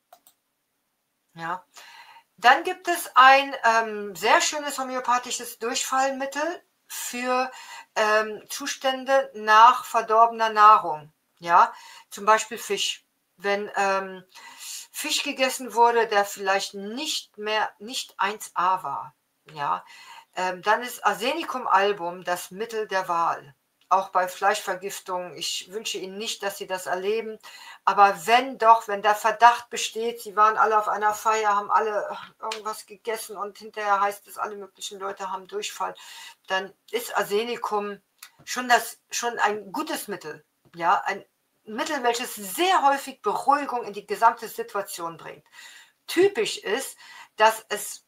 Ja. Dann gibt es ein ähm, sehr schönes homöopathisches Durchfallmittel für ähm, Zustände nach verdorbener Nahrung. Ja, zum Beispiel Fisch. Wenn ähm, Fisch gegessen wurde, der vielleicht nicht mehr, nicht eins a war, ja, ähm, dann ist Arsenicum album das Mittel der Wahl. Auch bei Fleischvergiftungen. Ich wünsche Ihnen nicht, dass Sie das erleben. Aber wenn doch, wenn der Verdacht besteht, Sie waren alle auf einer Feier, haben alle irgendwas gegessen und hinterher heißt es, alle möglichen Leute haben Durchfall, dann ist Arsenicum schon, das, schon ein gutes Mittel. Ja, ein Mittel, welches sehr häufig Beruhigung in die gesamte Situation bringt. Typisch ist, dass es,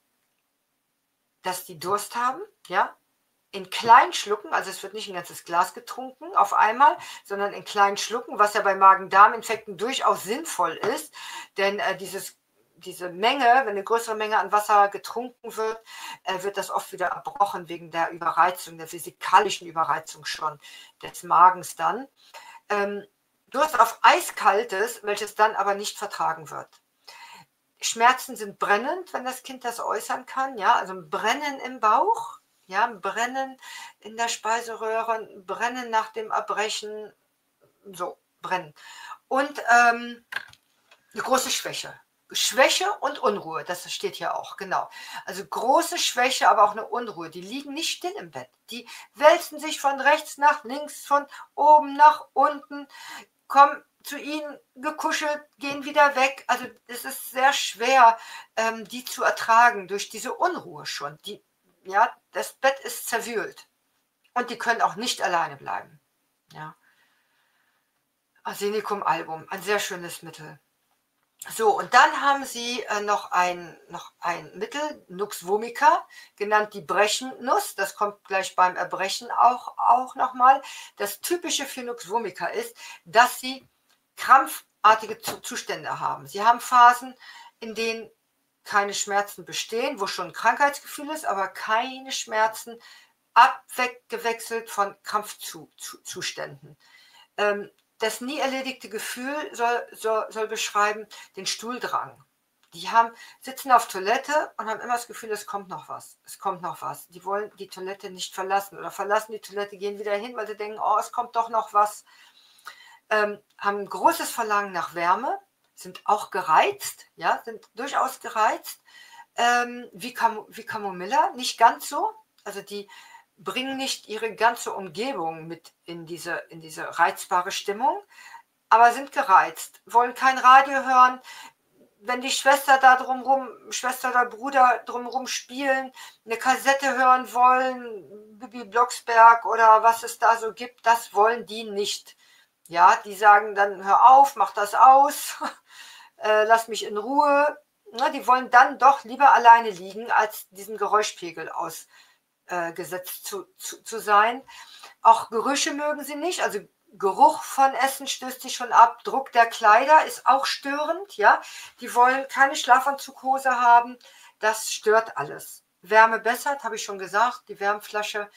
dass die Durst haben, ja, in kleinen Schlucken, also es wird nicht ein ganzes Glas getrunken auf einmal, sondern in kleinen Schlucken, was ja bei Magen-Darm-Infekten durchaus sinnvoll ist, denn äh, dieses, diese Menge, wenn eine größere Menge an Wasser getrunken wird, äh, wird das oft wieder erbrochen wegen der Überreizung, der physikalischen Überreizung schon des Magens dann. Ähm, Durst auf Eiskaltes, welches dann aber nicht vertragen wird. Schmerzen sind brennend, wenn das Kind das äußern kann, ja, also ein Brennen im Bauch, ja, ein Brennen in der Speiseröhre, ein Brennen nach dem Erbrechen, so, brennen. Und ähm, eine große Schwäche. Schwäche und Unruhe, das steht hier auch, genau. Also große Schwäche, aber auch eine Unruhe. Die liegen nicht still im Bett. Die wälzen sich von rechts nach links, von oben nach unten, kommen zu ihnen gekuschelt, gehen wieder weg. Also es ist sehr schwer, ähm, die zu ertragen durch diese Unruhe schon. Die, ja, das Bett ist zerwühlt. Und die können auch nicht alleine bleiben. Ja. Arsenicum album, ein sehr schönes Mittel. So, und dann haben sie äh, noch, ein, noch ein Mittel, Nux vomica, genannt die Brechennuss. Das kommt gleich beim Erbrechen auch, auch nochmal. Das Typische für Nux vomica ist, dass sie krampfartige Zustände haben. Sie haben Phasen, in denen keine Schmerzen bestehen, wo schon ein Krankheitsgefühl ist, aber keine Schmerzen, abgewechselt von Krampfzuständen. Ähm, Das nie erledigte Gefühl soll, soll, soll beschreiben den Stuhldrang. Die haben, sitzen auf Toilette und haben immer das Gefühl, es kommt noch was. Es kommt noch was. Die wollen die Toilette nicht verlassen oder verlassen die Toilette, gehen wieder hin, weil sie denken, oh, es kommt doch noch was. Ähm, haben ein großes Verlangen nach Wärme, sind auch gereizt, ja, sind durchaus gereizt, ähm, wie, Cam wie Camomilla, nicht ganz so. Also die bringen nicht ihre ganze Umgebung mit in diese, in diese reizbare Stimmung, aber sind gereizt, wollen kein Radio hören. Wenn die Schwester da drumrum, Schwester oder Bruder drumrum spielen, eine Kassette hören wollen, Bibi Blocksberg oder was es da so gibt, das wollen die nicht. Ja, die sagen dann, hör auf, mach das aus, äh, lass mich in Ruhe. Na, die wollen dann doch lieber alleine liegen, als diesen Geräuschpegel aus gesetzt zu, zu, zu sein. Auch Gerüche mögen sie nicht, also Geruch von Essen stößt sie schon ab, Druck der Kleider ist auch störend, ja. Die wollen keine Schlafanzughose haben, das stört alles. Wärme bessert, habe ich schon gesagt, die Wärmflasche,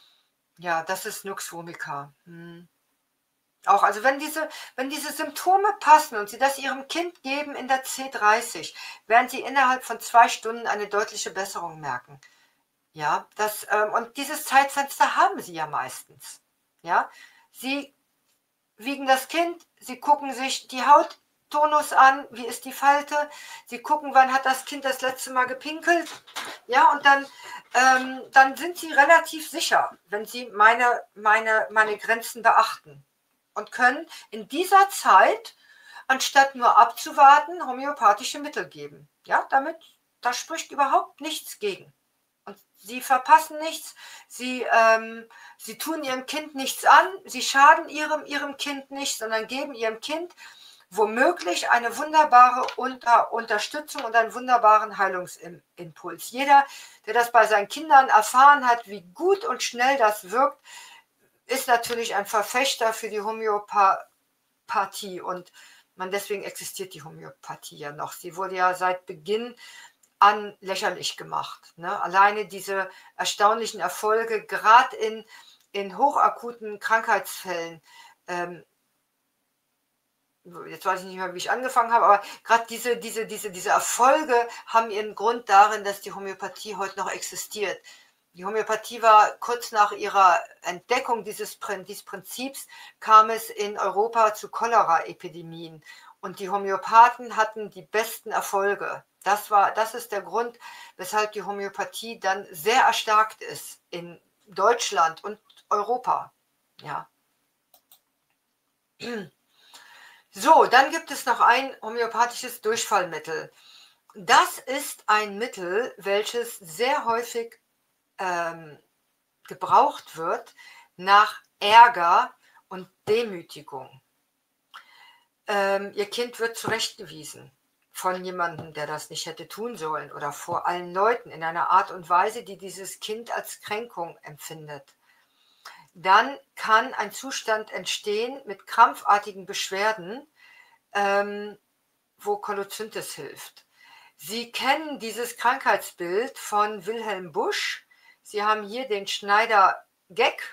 ja, das ist Nux vomica. Hm. Auch, also wenn diese, wenn diese Symptome passen und Sie das Ihrem Kind geben in der C dreißig, werden Sie innerhalb von zwei Stunden eine deutliche Besserung merken. Ja, das, ähm, und dieses Zeitfenster haben sie ja meistens. Ja, sie wiegen das Kind, sie gucken sich die Haut Tonus an, wie ist die Falte. Sie gucken, wann hat das Kind das letzte Mal gepinkelt. Ja, und dann, ähm, dann sind sie relativ sicher, wenn sie meine, meine, meine Grenzen beachten. Und können in dieser Zeit, anstatt nur abzuwarten, homöopathische Mittel geben. Ja, damit, da spricht überhaupt nichts gegen. Und sie verpassen nichts, sie, ähm, sie tun ihrem Kind nichts an, sie schaden ihrem, ihrem Kind nicht, sondern geben ihrem Kind womöglich eine wunderbare Unter Unterstützung und einen wunderbaren Heilungsimpuls. Jeder, der das bei seinen Kindern erfahren hat, wie gut und schnell das wirkt, ist natürlich ein Verfechter für die Homöopathie und man, deswegen existiert die Homöopathie ja noch. Sie wurde ja seit Beginn an lächerlich gemacht. Ne? Alleine diese erstaunlichen Erfolge, gerade in, in hochakuten Krankheitsfällen, ähm, jetzt weiß ich nicht mehr, wie ich angefangen habe, aber gerade diese, diese, diese, diese Erfolge haben ihren Grund darin, dass die Homöopathie heute noch existiert. Die Homöopathie war kurz nach ihrer Entdeckung dieses, dieses Prinzips, kam es in Europa zu Cholera-Epidemien und die Homöopathen hatten die besten Erfolge. Das, war, das ist der Grund, weshalb die Homöopathie dann sehr erstarkt ist in Deutschland und Europa. Ja. So, dann gibt es noch ein homöopathisches Durchfallmittel. Das ist ein Mittel, welches sehr häufig ähm, gebraucht wird nach Ärger und Demütigung. Ähm, ihr Kind wird zurechtgewiesen von jemandem, der das nicht hätte tun sollen oder vor allen Leuten in einer Art und Weise, die dieses Kind als Kränkung empfindet. Dann kann ein Zustand entstehen mit krampfartigen Beschwerden, ähm, wo Kolozynthis hilft. Sie kennen dieses Krankheitsbild von Wilhelm Busch. Sie haben hier den Schneider-Gag,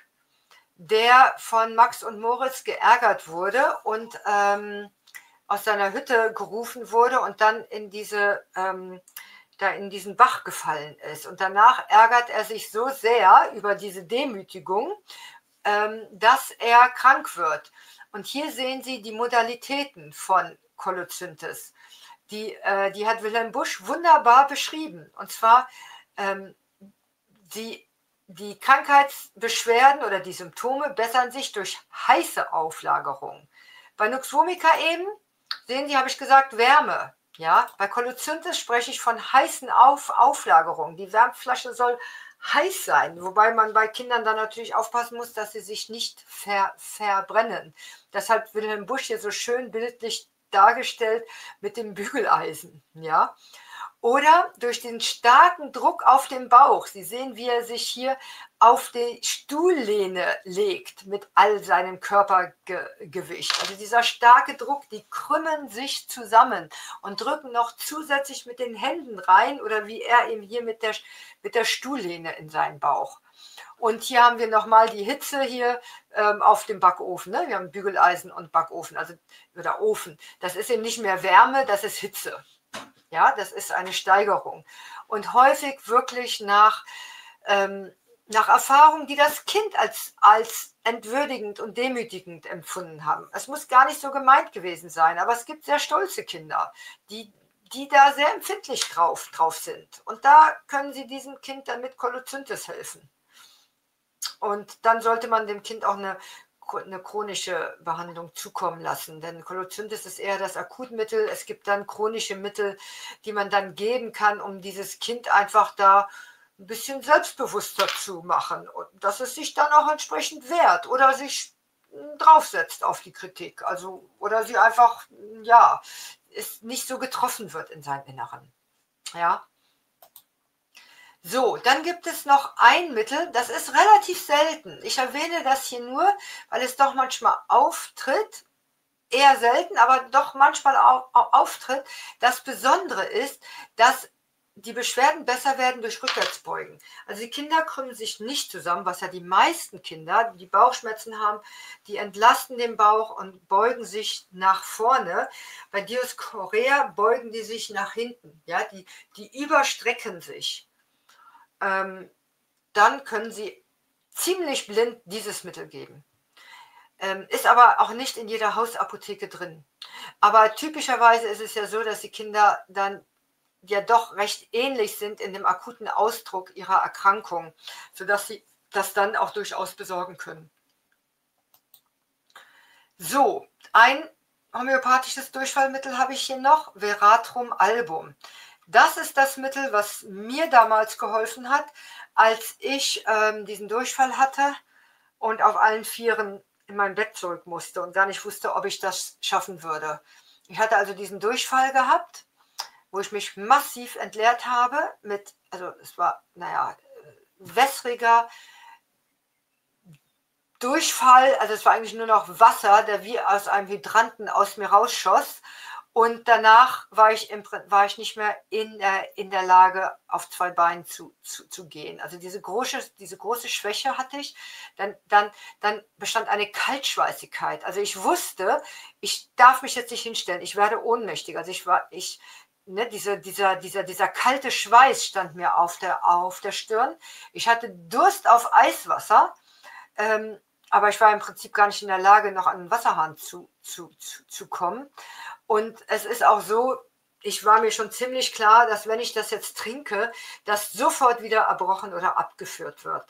der von Max und Moritz geärgert wurde und ähm, aus seiner Hütte gerufen wurde und dann in diese ähm, da in diesen Bach gefallen ist. Und danach ärgert er sich so sehr über diese Demütigung, ähm, dass er krank wird. Und hier sehen Sie die Modalitäten von Kolozynthis. Die, äh, die hat Wilhelm Busch wunderbar beschrieben. Und zwar ähm, die, die Krankheitsbeschwerden oder die Symptome bessern sich durch heiße Auflagerung. Bei Nux vomica eben, sehen Sie, habe ich gesagt, Wärme. Ja? Bei Kolozynthis spreche ich von heißen Auf Auflagerungen. Die Wärmflasche soll heiß sein, wobei man bei Kindern dann natürlich aufpassen muss, dass sie sich nicht ver verbrennen. Deshalb Wilhelm Busch hier so schön bildlich dargestellt mit dem Bügeleisen. Ja? Oder durch den starken Druck auf den Bauch. Sie sehen, wie er sich hier auf die Stuhllehne legt mit all seinem Körpergewicht. Also dieser starke Druck, die krümmen sich zusammen und drücken noch zusätzlich mit den Händen rein oder wie er eben hier mit der, mit der Stuhllehne in seinen Bauch. Und hier haben wir nochmal die Hitze hier ähm, auf dem Backofen. Ne? Wir haben Bügeleisen und Backofen, also oder Ofen. Das ist eben nicht mehr Wärme, das ist Hitze. Ja, das ist eine Steigerung. Und häufig wirklich nach, ähm, nach Erfahrungen, die das Kind als, als entwürdigend und demütigend empfunden haben. Es muss gar nicht so gemeint gewesen sein, aber es gibt sehr stolze Kinder, die, die da sehr empfindlich drauf, drauf sind. Und da können Sie diesem Kind dann mit Kolozynthis helfen. Und dann sollte man dem Kind auch eine eine chronische Behandlung zukommen lassen, denn Kolozynthis ist eher das Akutmittel. Es gibt dann chronische Mittel, die man dann geben kann, um dieses Kind einfach da ein bisschen selbstbewusster zu machen und dass es sich dann auch entsprechend wehrt oder sich draufsetzt auf die Kritik, also oder sie einfach ja ist nicht so getroffen wird in seinem Inneren. Ja. So, dann gibt es noch ein Mittel, das ist relativ selten. Ich erwähne das hier nur, weil es doch manchmal auftritt, eher selten, aber doch manchmal auch, auch auftritt. Das Besondere ist, dass die Beschwerden besser werden durch Rückwärtsbeugen. Also die Kinder krümmen sich nicht zusammen, was ja die meisten Kinder, die Bauchschmerzen haben, die entlasten den Bauch und beugen sich nach vorne. Bei Dioskorea beugen die sich nach hinten, ja, die, die überstrecken sich. Ähm, dann können Sie ziemlich blind dieses Mittel geben. Ähm, ist aber auch nicht in jeder Hausapotheke drin. Aber typischerweise ist es ja so, dass die Kinder dann ja doch recht ähnlich sind in dem akuten Ausdruck ihrer Erkrankung, sodass sie das dann auch durchaus besorgen können. So, ein homöopathisches Durchfallmittel habe ich hier noch, Veratrum album. Das ist das Mittel, was mir damals geholfen hat, als ich ähm, diesen Durchfall hatte und auf allen Vieren in mein Bett zurück musste und gar nicht wusste, ob ich das schaffen würde. Ich hatte also diesen Durchfall gehabt, wo ich mich massiv entleert habe mit, also es war, naja, wässriger Durchfall, also es war eigentlich nur noch Wasser, der wie aus einem Hydranten aus mir rausschoss. Und danach war ich, im, war ich nicht mehr in, äh, in der Lage, auf zwei Beinen zu, zu, zu gehen. Also diese große, diese große Schwäche hatte ich. Dann, dann, dann bestand eine Kaltschweißigkeit. Also ich wusste, ich darf mich jetzt nicht hinstellen, ich werde ohnmächtig. Also ich war, ich, ne, diese, dieser, dieser, dieser kalte Schweiß stand mir auf der, auf der Stirn. Ich hatte Durst auf Eiswasser. Ähm, aber ich war im Prinzip gar nicht in der Lage, noch an den Wasserhahn zu, zu, zu, zu kommen. Und es ist auch so, ich war mir schon ziemlich klar, dass wenn ich das jetzt trinke, das sofort wieder erbrochen oder abgeführt wird.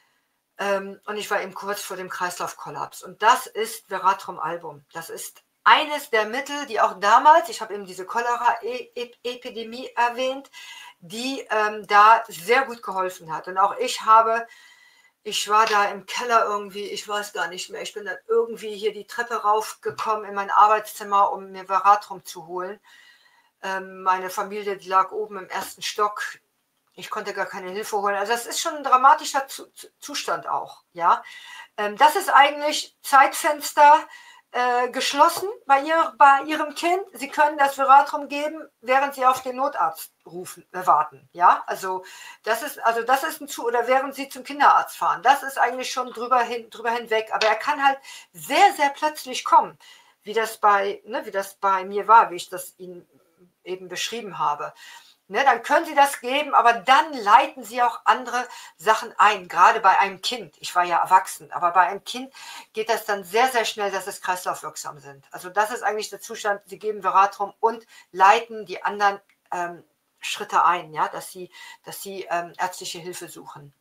Ähm, und ich war eben kurz vor dem Kreislaufkollaps. Und das ist Veratrum album. Das ist eines der Mittel, die auch damals, ich habe eben diese Cholera-Epidemie erwähnt, die ähm, da sehr gut geholfen hat. Und auch ich habe... Ich war da im Keller irgendwie, ich weiß gar nicht mehr. Ich bin dann irgendwie hier die Treppe raufgekommen in mein Arbeitszimmer, um mir Veratrum zu holen. Ähm, meine Familie, die lag oben im ersten Stock. Ich konnte gar keine Hilfe holen. Also das ist schon ein dramatischer Zustand auch. Ja, ähm, das ist eigentlich Zeitfenster äh, geschlossen bei, ihr, bei Ihrem Kind. Sie können das Veratrum geben, während Sie auf den Notarzt rufen, äh, warten. Ja, also das ist, also das ist ein zu oder während Sie zum Kinderarzt fahren. Das ist eigentlich schon drüber hin, drüber hinweg. Aber er kann halt sehr, sehr plötzlich kommen, wie das bei, ne, wie das bei mir war, wie ich das Ihnen eben beschrieben habe. Ne, dann können Sie das geben, aber dann leiten Sie auch andere Sachen ein, gerade bei einem Kind. Ich war ja erwachsen, aber bei einem Kind geht das dann sehr, sehr schnell, dass es kreislaufwirksam sind. Also das ist eigentlich der Zustand, Sie geben Veratrum und leiten die anderen ähm, Schritte ein, ja, dass Sie, dass Sie ähm, ärztliche Hilfe suchen.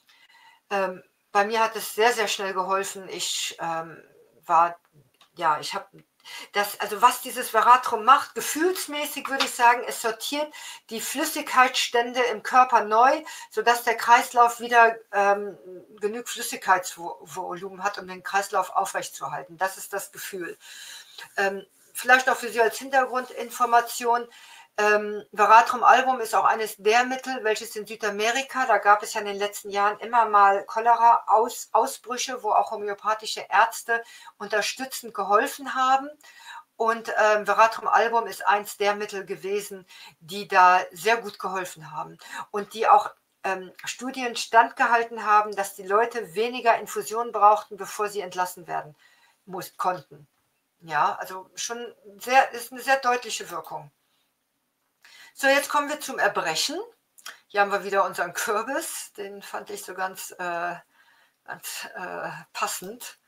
Ähm, bei mir hat es sehr, sehr schnell geholfen. Ich ähm, war, ja, ich habe das, also was dieses Veratrum macht, gefühlsmäßig würde ich sagen, es sortiert die Flüssigkeitsstände im Körper neu, sodass der Kreislauf wieder ähm, genug Flüssigkeitsvolumen hat, um den Kreislauf aufrechtzuerhalten. Das ist das Gefühl. Ähm, vielleicht noch für Sie als Hintergrundinformation. Ähm, Veratrum album ist auch eines der Mittel, welches in Südamerika, da gab es ja in den letzten Jahren immer mal Cholera-Ausbrüche, wo auch homöopathische Ärzte unterstützend geholfen haben. Und ähm, Veratrum album ist eins der Mittel gewesen, die da sehr gut geholfen haben und die auch ähm, Studien standgehalten haben, dass die Leute weniger Infusionen brauchten, bevor sie entlassen werden muss, konnten. Ja, also schon sehr, ist eine sehr deutliche Wirkung. So, jetzt kommen wir zum Erbrechen. Hier haben wir wieder unseren Kürbis. Den fand ich so ganz, äh, ganz äh, passend.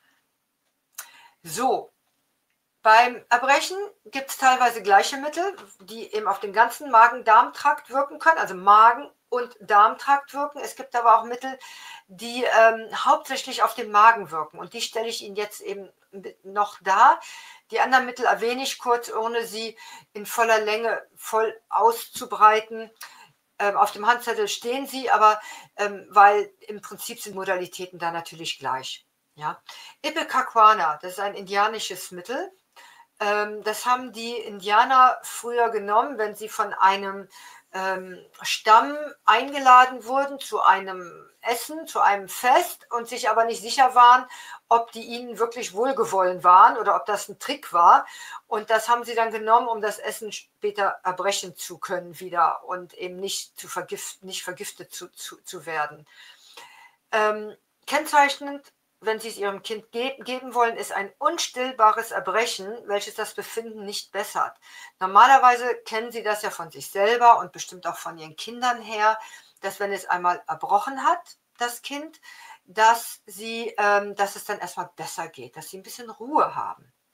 So, beim Erbrechen gibt es teilweise gleiche Mittel, die eben auf den ganzen Magen-Darm-Trakt wirken können, also Magen- und Darmtrakt wirken. Es gibt aber auch Mittel, die ähm, hauptsächlich auf den Magen wirken. Und die stelle ich Ihnen jetzt eben noch dar. Die anderen Mittel erwähne ich kurz, ohne sie in voller Länge voll auszubreiten. Ähm, auf dem Handzettel stehen sie, aber ähm, weil im Prinzip sind Modalitäten da natürlich gleich. Ja? Ipecacuanha, das ist ein indianisches Mittel. Ähm, das haben die Indianer früher genommen, wenn sie von einem ähm, Stamm eingeladen wurden zu einem Essen, zu einem Fest und sich aber nicht sicher waren, ob die ihnen wirklich wohlgewollen waren oder ob das ein Trick war. Und das haben sie dann genommen, um das Essen später erbrechen zu können wieder und eben nicht, zu vergift, nicht vergiftet zu, zu, zu werden. Ähm, kennzeichnend, wenn Sie es Ihrem Kind ge geben wollen, ist ein unstillbares Erbrechen, welches das Befinden nicht bessert. Normalerweise kennen Sie das ja von sich selber und bestimmt auch von Ihren Kindern her, dass wenn es einmal erbrochen hat, das Kind, dass, sie, ähm, dass es dann erstmal besser geht, dass sie ein bisschen Ruhe haben.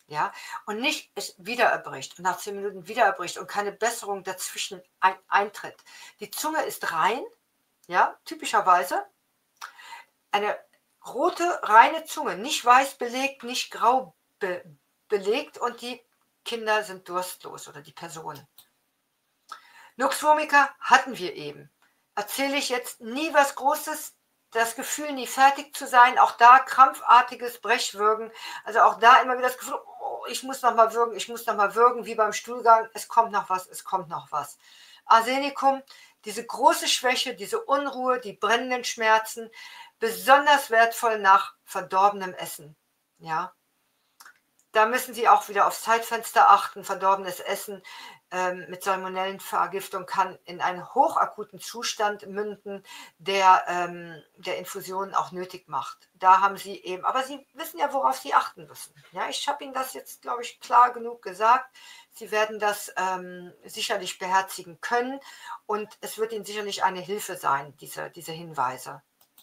Ja, und nicht es wieder erbricht und nach zehn Minuten wieder erbricht und keine Besserung dazwischen ein, eintritt. Die Zunge ist rein, ja, typischerweise eine rote, reine Zunge, nicht weiß belegt, nicht grau be belegt und die Kinder sind durstlos oder die Personen. Nux vomica hatten wir eben. Erzähle ich jetzt nie was Großes, das Gefühl, nie fertig zu sein, auch da krampfartiges Brechwürgen, also auch da immer wieder das Gefühl, oh, ich muss noch mal würgen, ich muss noch mal würgen, wie beim Stuhlgang, es kommt noch was, es kommt noch was. Arsenicum, diese große Schwäche, diese Unruhe, die brennenden Schmerzen, besonders wertvoll nach verdorbenem Essen. Ja, da müssen Sie auch wieder aufs Zeitfenster achten. Verdorbenes Essen ähm, mit Salmonellenvergiftung kann in einen hochakuten Zustand münden, der ähm, der Infusion auch nötig macht. Da haben Sie eben, aber Sie wissen ja, worauf Sie achten müssen. Ja, ich habe Ihnen das jetzt, glaube ich, klar genug gesagt. Sie werden das ähm, sicherlich beherzigen können und es wird Ihnen sicherlich eine Hilfe sein, diese, diese Hinweise.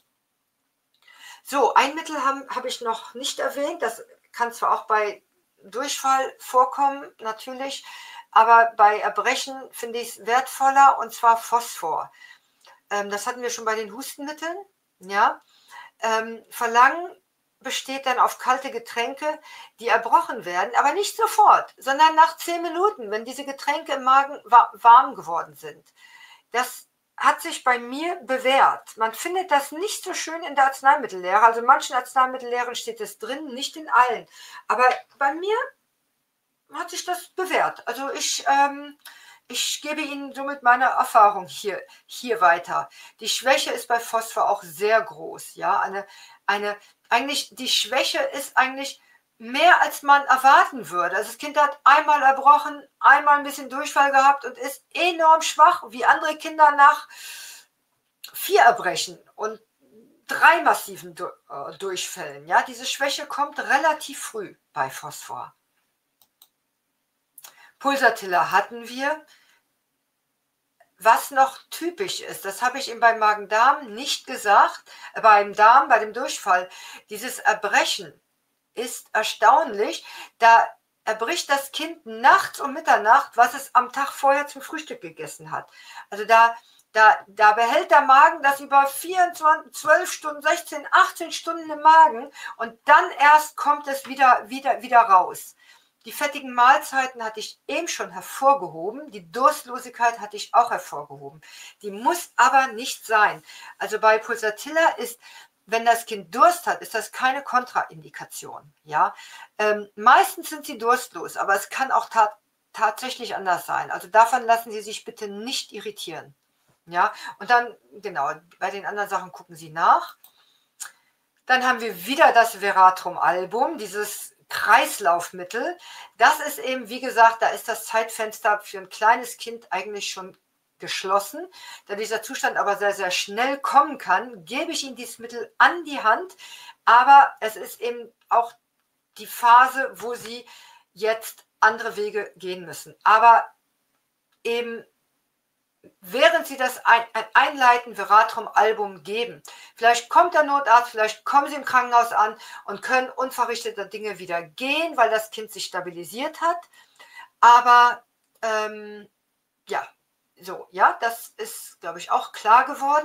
So, ein Mittel habe hab ich noch nicht erwähnt, das kann zwar auch bei Durchfall vorkommen, natürlich, aber bei Erbrechen finde ich es wertvoller, und zwar Phosphor. Ähm, das hatten wir schon bei den Hustenmitteln. Ja? Ähm, Verlangen besteht dann auf kalte Getränke, die erbrochen werden, aber nicht sofort, sondern nach zehn Minuten, wenn diese Getränke im Magen warm geworden sind. Das hat sich bei mir bewährt. Man findet das nicht so schön in der Arzneimittellehre. Also in manchen Arzneimittellehren steht es drin, nicht in allen. Aber bei mir hat sich das bewährt. Also ich, ähm, ich gebe Ihnen somit meine Erfahrung hier, hier weiter. Die Schwäche ist bei Phosphor auch sehr groß. Ja? Eine, eine, eigentlich, die Schwäche ist eigentlich mehr, als man erwarten würde. Also das Kind hat einmal erbrochen, einmal ein bisschen Durchfall gehabt und ist enorm schwach, wie andere Kinder nach vier Erbrechen und drei massiven Durchfällen. Ja? Diese Schwäche kommt relativ früh bei Phosphor. Pulsatilla hatten wir. Was noch typisch ist, das habe ich ihm beim Magen-Darm nicht gesagt, äh, beim Darm, bei dem Durchfall, dieses Erbrechen ist erstaunlich. Da erbricht das Kind nachts um Mitternacht, was es am Tag vorher zum Frühstück gegessen hat. Also da, da, da behält der Magen das über vierundzwanzig, zwölf Stunden, sechzehn, achtzehn Stunden im Magen und dann erst kommt es wieder, wieder, wieder raus. Die fettigen Mahlzeiten hatte ich eben schon hervorgehoben, die Durstlosigkeit hatte ich auch hervorgehoben. Die muss aber nicht sein. Also bei Pulsatilla ist, wenn das Kind Durst hat, ist das keine Kontraindikation. Ja? Ähm, meistens sind sie durstlos, aber es kann auch ta tatsächlich anders sein. Also davon lassen Sie sich bitte nicht irritieren. Ja? Und dann, genau, bei den anderen Sachen gucken Sie nach. Dann haben wir wieder das Veratrum Album, dieses Kreislaufmittel. Das ist eben, wie gesagt, da ist das Zeitfenster für ein kleines Kind eigentlich schon geschlossen. Da dieser Zustand aber sehr, sehr schnell kommen kann, gebe ich Ihnen dieses Mittel an die Hand. Aber es ist eben auch die Phase, wo Sie jetzt andere Wege gehen müssen. Aber eben während Sie das ein, ein Einleiten Veratrum Album geben. Vielleicht kommt der Notarzt, vielleicht kommen Sie im Krankenhaus an und können unverrichteter Dinge wieder gehen, weil das Kind sich stabilisiert hat. Aber ähm, ja, so, ja, das ist, glaube ich, auch klar geworden.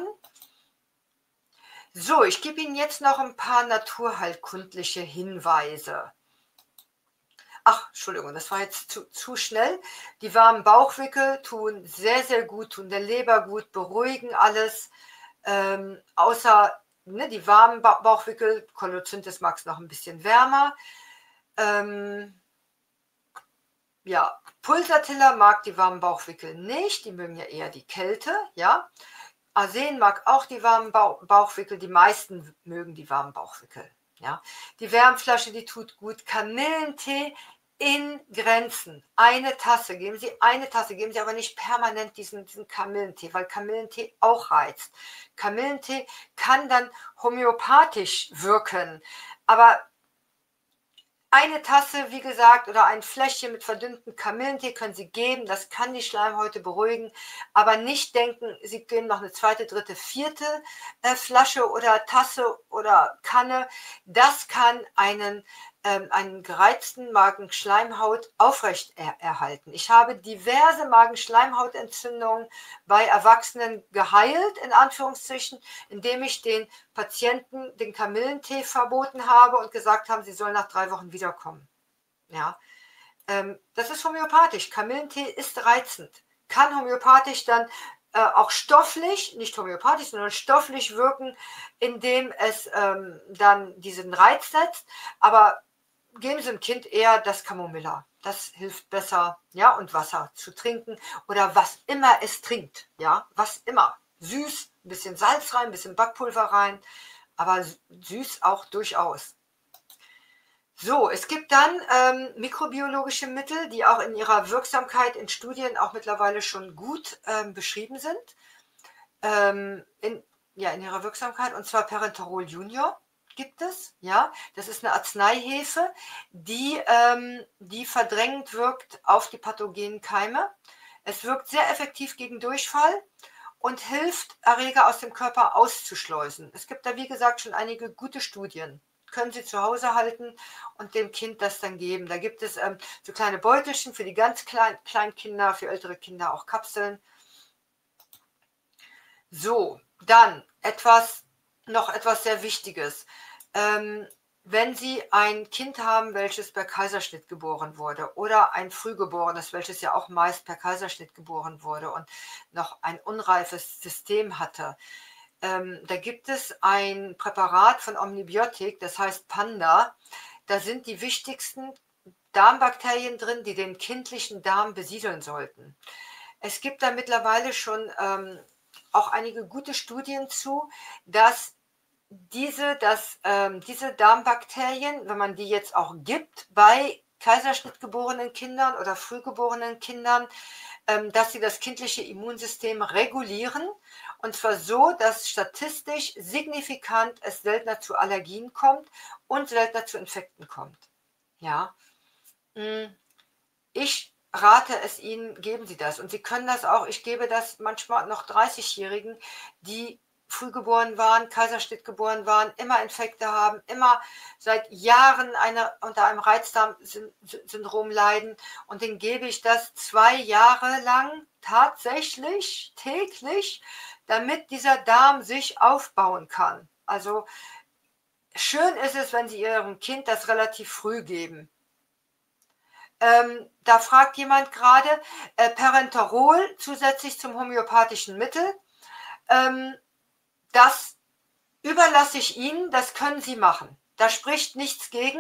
So, ich gebe Ihnen jetzt noch ein paar naturheilkundliche Hinweise. Ach, Entschuldigung, das war jetzt zu, zu schnell. Die warmen Bauchwickel tun sehr, sehr gut, tun der Leber gut, beruhigen alles. Ähm, außer ne, die warmen ba Bauchwickel, Kolozynthis mag es noch ein bisschen wärmer. Ähm, ja, Pulsatilla mag die warmen Bauchwickel nicht, die mögen ja eher die Kälte. Ja. Arsen mag auch die warmen Bauch Bauchwickel, die meisten mögen die warmen Bauchwickel. Ja. Die Wärmflasche, die tut gut. Kamillentee in Grenzen. Eine Tasse, geben Sie eine Tasse, geben Sie aber nicht permanent diesen, diesen Kamillentee, weil Kamillentee auch reizt. Kamillentee kann dann homöopathisch wirken, aber eine Tasse, wie gesagt, oder ein Fläschchen mit verdünnten Kamillentee können Sie geben, das kann die Schleimhäute beruhigen, aber nicht denken, Sie geben noch eine zweite, dritte, vierte äh, Flasche oder Tasse oder Kanne. Das kann einen ähm, einen gereizten Magenschleimhaut aufrecht er erhalten. Ich habe diverse Magenschleimhautentzündungen bei Erwachsenen geheilt, in Anführungszeichen, indem ich den Patienten den Kamillentee verboten habe und gesagt habe, sie sollen nach drei Wochen wiederkommen. Ja, ähm, das ist homöopathisch. Kamillentee ist reizend. Kann homöopathisch dann äh, auch stofflich, nicht homöopathisch, sondern stofflich wirken, indem es ähm, dann diesen Reiz setzt. Aber geben Sie dem Kind eher das Camomilla. Das hilft besser, ja, und Wasser zu trinken oder was immer es trinkt, ja, was immer. Süß, ein bisschen Salz rein, ein bisschen Backpulver rein, aber süß auch durchaus. So, es gibt dann ähm, mikrobiologische Mittel, die auch in ihrer Wirksamkeit in Studien auch mittlerweile schon gut ähm, beschrieben sind. Ähm, in, ja, in ihrer Wirksamkeit, und zwar Perenterol Junior gibt es. Ja, das ist eine Arzneihefe, die, ähm, die verdrängend wirkt auf die pathogenen Keime. Es wirkt sehr effektiv gegen Durchfall und hilft, Erreger aus dem Körper auszuschleusen. Es gibt da, wie gesagt, schon einige gute Studien. Können Sie zu Hause halten und dem Kind das dann geben. Da gibt es ähm, so kleine Beutelchen für die ganz kleinen kleinen Kinder, für ältere Kinder auch Kapseln. So, dann etwas, noch etwas sehr Wichtiges. Ähm, wenn Sie ein Kind haben, welches per Kaiserschnitt geboren wurde oder ein Frühgeborenes, welches ja auch meist per Kaiserschnitt geboren wurde und noch ein unreifes System hatte, ähm, da gibt es ein Präparat von Omnibiotik, das heißt Panda. Da sind die wichtigsten Darmbakterien drin, die den kindlichen Darm besiedeln sollten. Es gibt da mittlerweile schon ähm, auch einige gute Studien zu, dass diese, dass, ähm, diese Darmbakterien, wenn man die jetzt auch gibt bei Kaiserschnittgeborenen Kindern oder frühgeborenen Kindern, ähm, dass sie das kindliche Immunsystem regulieren, und zwar so, dass statistisch signifikant es seltener zu Allergien kommt und seltener zu Infekten kommt. Ja, ich rate es Ihnen, geben Sie das. Und Sie können das auch, ich gebe das manchmal noch dreißigjährigen, die frühgeboren waren, Kaiserschnitt geboren waren, immer Infekte haben, immer seit Jahren eine, unter einem Reizdarmsyndrom leiden. Und denen gebe ich das zwei Jahre lang tatsächlich täglich, damit dieser Darm sich aufbauen kann. Also schön ist es, wenn Sie Ihrem Kind das relativ früh geben. Ähm, da fragt jemand gerade, äh, Perenterol zusätzlich zum homöopathischen Mittel. Ähm, das überlasse ich Ihnen, das können Sie machen. Da spricht nichts gegen.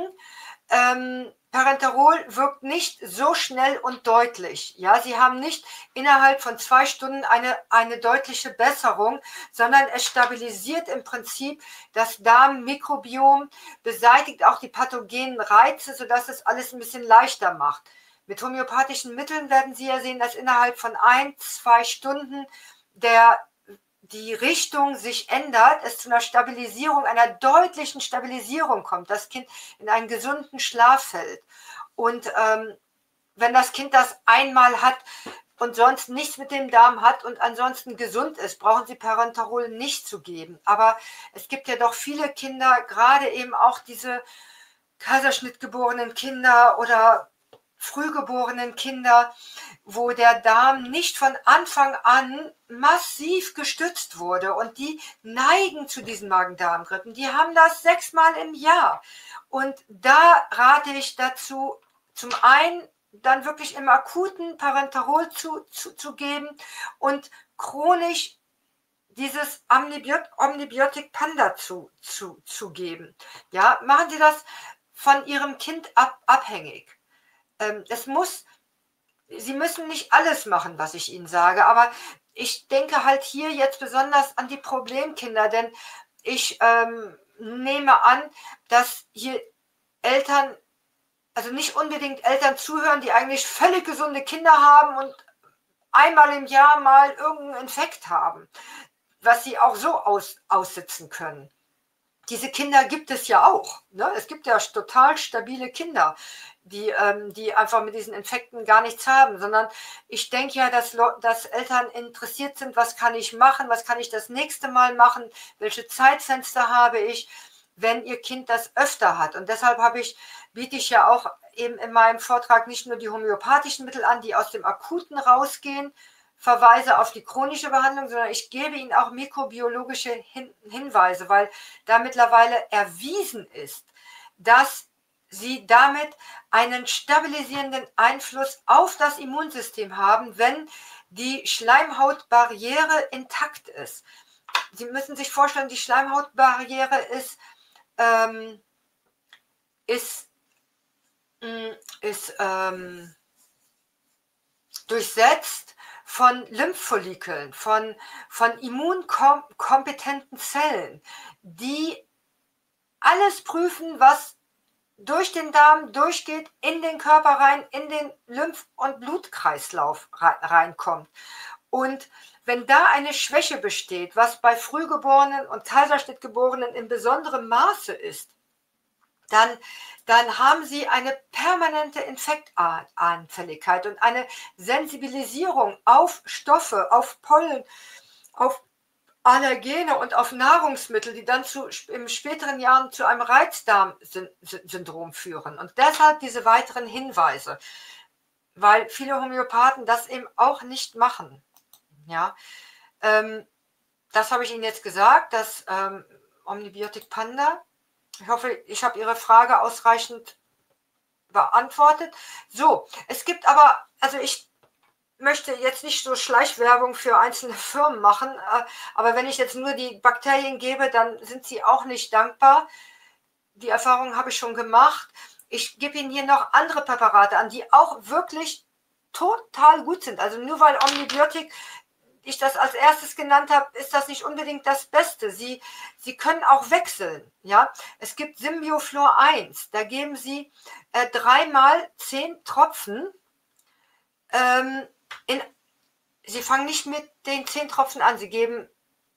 Ähm, Perenterol wirkt nicht so schnell und deutlich. Ja, Sie haben nicht innerhalb von zwei Stunden eine, eine deutliche Besserung, sondern es stabilisiert im Prinzip das Darmmikrobiom, beseitigt auch die pathogenen Reize, sodass es alles ein bisschen leichter macht. Mit homöopathischen Mitteln werden Sie ja sehen, dass innerhalb von ein, zwei Stunden der die Richtung sich ändert, es zu einer Stabilisierung, einer deutlichen Stabilisierung kommt, das Kind in einen gesunden Schlaf fällt. Und ähm, wenn das Kind das einmal hat und sonst nichts mit dem Darm hat und ansonsten gesund ist, brauchen Sie Perenterol nicht zu geben. Aber es gibt ja doch viele Kinder, gerade eben auch diese Kaiserschnittgeborenen Kinder oder frühgeborenen Kinder, wo der Darm nicht von Anfang an massiv gestützt wurde, und die neigen zu diesen Magen-Darm-Grippen. Die haben das sechsmal im Jahr. Und da rate ich dazu, zum einen dann wirklich im akuten Parenterol zu, zu, zu geben und chronisch dieses Omnibiotik Panda zu, zu, zu geben. Ja, machen Sie das von Ihrem Kind ab, abhängig. Ähm, es muss, Sie müssen nicht alles machen, was ich Ihnen sage, aber ich denke halt hier jetzt besonders an die Problemkinder, denn ich ähm, nehme an, dass hier Eltern, also nicht unbedingt Eltern zuhören, die eigentlich völlig gesunde Kinder haben und einmal im Jahr mal irgendeinen Infekt haben, was sie auch so aus, aussitzen können. Diese Kinder gibt es ja auch. Ne? Es gibt ja total stabile Kinder, die, ähm, die einfach mit diesen Infekten gar nichts haben, sondern ich denke ja, dass, dass Eltern interessiert sind, was kann ich machen, was kann ich das nächste Mal machen, welche Zeitfenster habe ich. wenn Ihr Kind das öfter hat. Und deshalb habe ich, biete ich ja auch eben in meinem Vortrag nicht nur die homöopathischen Mittel an, die aus dem Akuten rausgehen, verweise auf die chronische Behandlung, sondern ich gebe Ihnen auch mikrobiologische Hin- Hinweise, weil da mittlerweile erwiesen ist, dass Sie damit einen stabilisierenden Einfluss auf das Immunsystem haben, wenn die Schleimhautbarriere intakt ist. Sie müssen sich vorstellen, die Schleimhautbarriere ist, ähm, ist, mh, ist ähm, durchsetzt von Lymphfollikeln, von, von immunkompetenten Zellen, die alles prüfen, was durch den Darm durchgeht, in den Körper rein, in den Lymph- und Blutkreislauf reinkommt. Und wenn da eine Schwäche besteht, was bei Frühgeborenen und Kaiserschnittgeborenen in besonderem Maße ist, dann, dann haben sie eine permanente Infektanfälligkeit und eine Sensibilisierung auf Stoffe, auf Pollen, auf Allergene und auf Nahrungsmittel, die dann zu, im späteren Jahren zu einem Reizdarmsyndrom führen. Und deshalb diese weiteren Hinweise, weil viele Homöopathen das eben auch nicht machen. Ja, ähm, das habe ich Ihnen jetzt gesagt, das ähm, Omnibiotik Panda. Ich hoffe, ich habe Ihre Frage ausreichend beantwortet. So, es gibt aber, also ich möchte jetzt nicht so Schleichwerbung für einzelne Firmen machen, aber wenn ich jetzt nur die Bakterien gebe, dann sind sie auch nicht dankbar. Die Erfahrung habe ich schon gemacht. Ich gebe Ihnen hier noch andere Präparate an, die auch wirklich total gut sind. Also nur weil Omnibiotik ich das als erstes genannt habe, ist das nicht unbedingt das Beste. Sie, Sie können auch wechseln. Ja? Es gibt Symbioflor eins, da geben Sie äh, dreimal zehn Tropfen. Ähm, in, Sie fangen nicht mit den zehn Tropfen an, Sie geben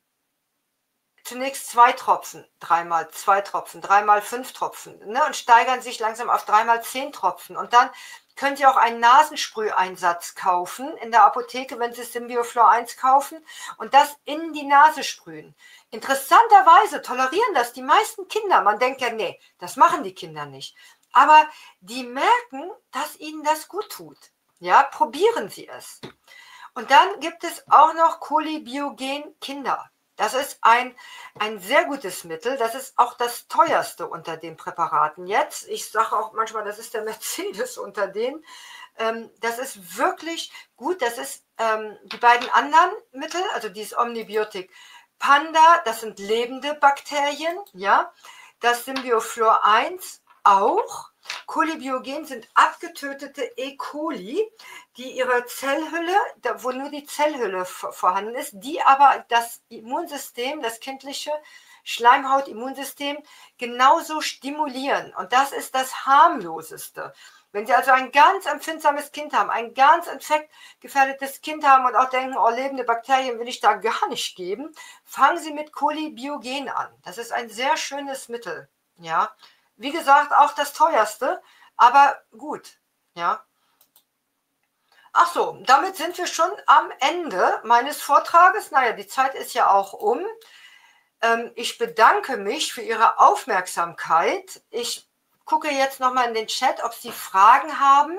zunächst zwei Tropfen, dreimal zwei Tropfen, dreimal fünf Tropfen, ne, und steigern sich langsam auf dreimal zehn Tropfen. Und dann könnt ihr auch einen Nasensprüheinsatz kaufen in der Apotheke, wenn Sie Symbioflor eins kaufen und das in die Nase sprühen. Interessanterweise tolerieren das die meisten Kinder. Man denkt ja, nee, das machen die Kinder nicht. Aber die merken, dass ihnen das gut tut. Ja, probieren Sie es. Und dann gibt es auch noch Kolibiogen Kinder. Das ist ein, ein sehr gutes Mittel. Das ist auch das teuerste unter den Präparaten jetzt. Ich sage auch manchmal, das ist der Mercedes unter denen. Ähm, das ist wirklich gut. Das ist ähm, die beiden anderen Mittel, also dieses Omnibiotik Panda, das sind lebende Bakterien. Ja, das Symbioflor eins auch. Kolibiogen sind abgetötete E. coli, die ihre Zellhülle, wo nur die Zellhülle vorhanden ist, die aber das Immunsystem, das kindliche Schleimhautimmunsystem genauso stimulieren. Und das ist das harmloseste. Wenn Sie also ein ganz empfindsames Kind haben, ein ganz infektgefährdetes Kind haben und auch denken, oh, lebende Bakterien will ich da gar nicht geben, fangen Sie mit Kolibiogen an. Das ist ein sehr schönes Mittel. Ja. Wie gesagt, auch das teuerste, aber gut, ja. Ach so, damit sind wir schon am Ende meines Vortrages. Naja, die Zeit ist ja auch um. Ähm, ich bedanke mich für Ihre Aufmerksamkeit. Ich gucke jetzt nochmal in den Chat, ob Sie Fragen haben,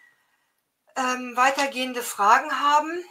ähm, weitergehende Fragen haben.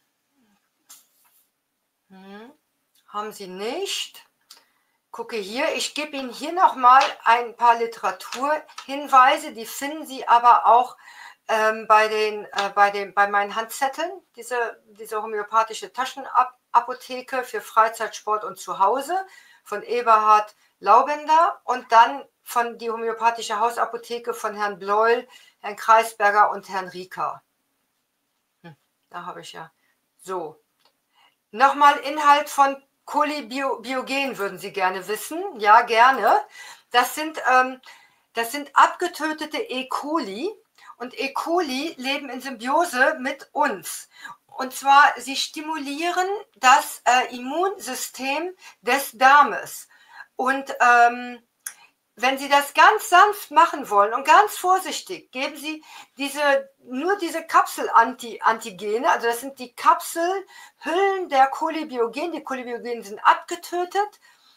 Hm, haben Sie nicht? Gucke hier, ich gebe Ihnen hier nochmal ein paar Literaturhinweise, die finden Sie aber auch ähm, bei, den, äh, bei, den, bei meinen Handzetteln, diese, diese homöopathische Taschenapotheke für Freizeit, Sport und Zuhause von Eberhard Laubender und dann von die homöopathische Hausapotheke von Herrn Bleuel, Herrn Kreisberger und Herrn Rieker. Hm, da habe ich ja. So, nochmal Inhalt von Kolibiogen würden Sie gerne wissen. Ja, gerne. Das sind, ähm, das sind abgetötete E. coli und E. coli leben in Symbiose mit uns. Und zwar, sie stimulieren das äh, Immunsystem des Darmes. Und ähm, wenn Sie das ganz sanft machen wollen und ganz vorsichtig, geben Sie diese, nur diese Kapsel-Antigene, also das sind die Kapselhüllen der Kolibiogen. Die Kolibiogen sind abgetötet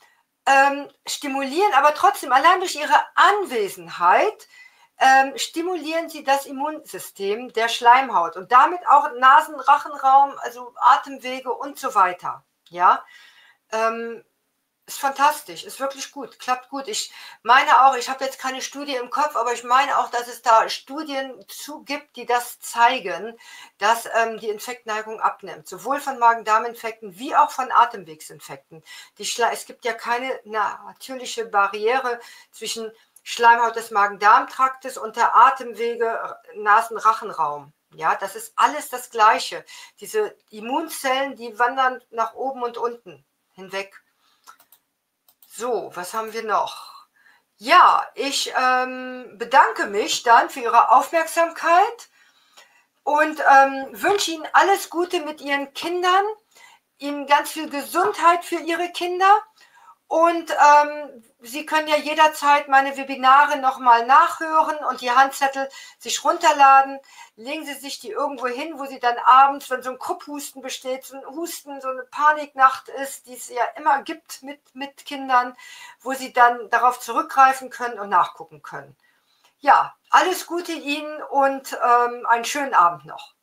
ähm, stimulieren aber trotzdem, allein durch ihre Anwesenheit, ähm, stimulieren sie das Immunsystem der Schleimhaut und damit auch Nasen, Rachenraum, also Atemwege und so weiter. Ja, ähm, ist fantastisch, ist wirklich gut, klappt gut. Ich meine auch, ich habe jetzt keine Studie im Kopf, aber ich meine auch, dass es da Studien zu gibt, die das zeigen, dass ähm, die Infektneigung abnimmt, sowohl von Magen-Darm-Infekten wie auch von Atemwegsinfekten. Die Schle es gibt ja keine natürliche Barriere zwischen Schleimhaut des Magen-Darm-Traktes und der Atemwege, Nasen-Rachenraum. Ja, das ist alles das Gleiche. Diese Immunzellen, die wandern nach oben und unten hinweg. So, was haben wir noch? Ja, ich ähm, bedanke mich dann für Ihre Aufmerksamkeit und ähm, wünsche Ihnen alles Gute mit Ihren Kindern, Ihnen ganz viel Gesundheit für Ihre Kinder und ähm, Sie können ja jederzeit meine Webinare nochmal nachhören und die Handzettel sich runterladen. Legen Sie sich die irgendwo hin, wo Sie dann abends, wenn so ein Krupphusten besteht, so ein Husten, so eine Paniknacht ist, die es ja immer gibt mit, mit Kindern, wo Sie dann darauf zurückgreifen können und nachgucken können. Ja, alles Gute Ihnen und ähm, einen schönen Abend noch.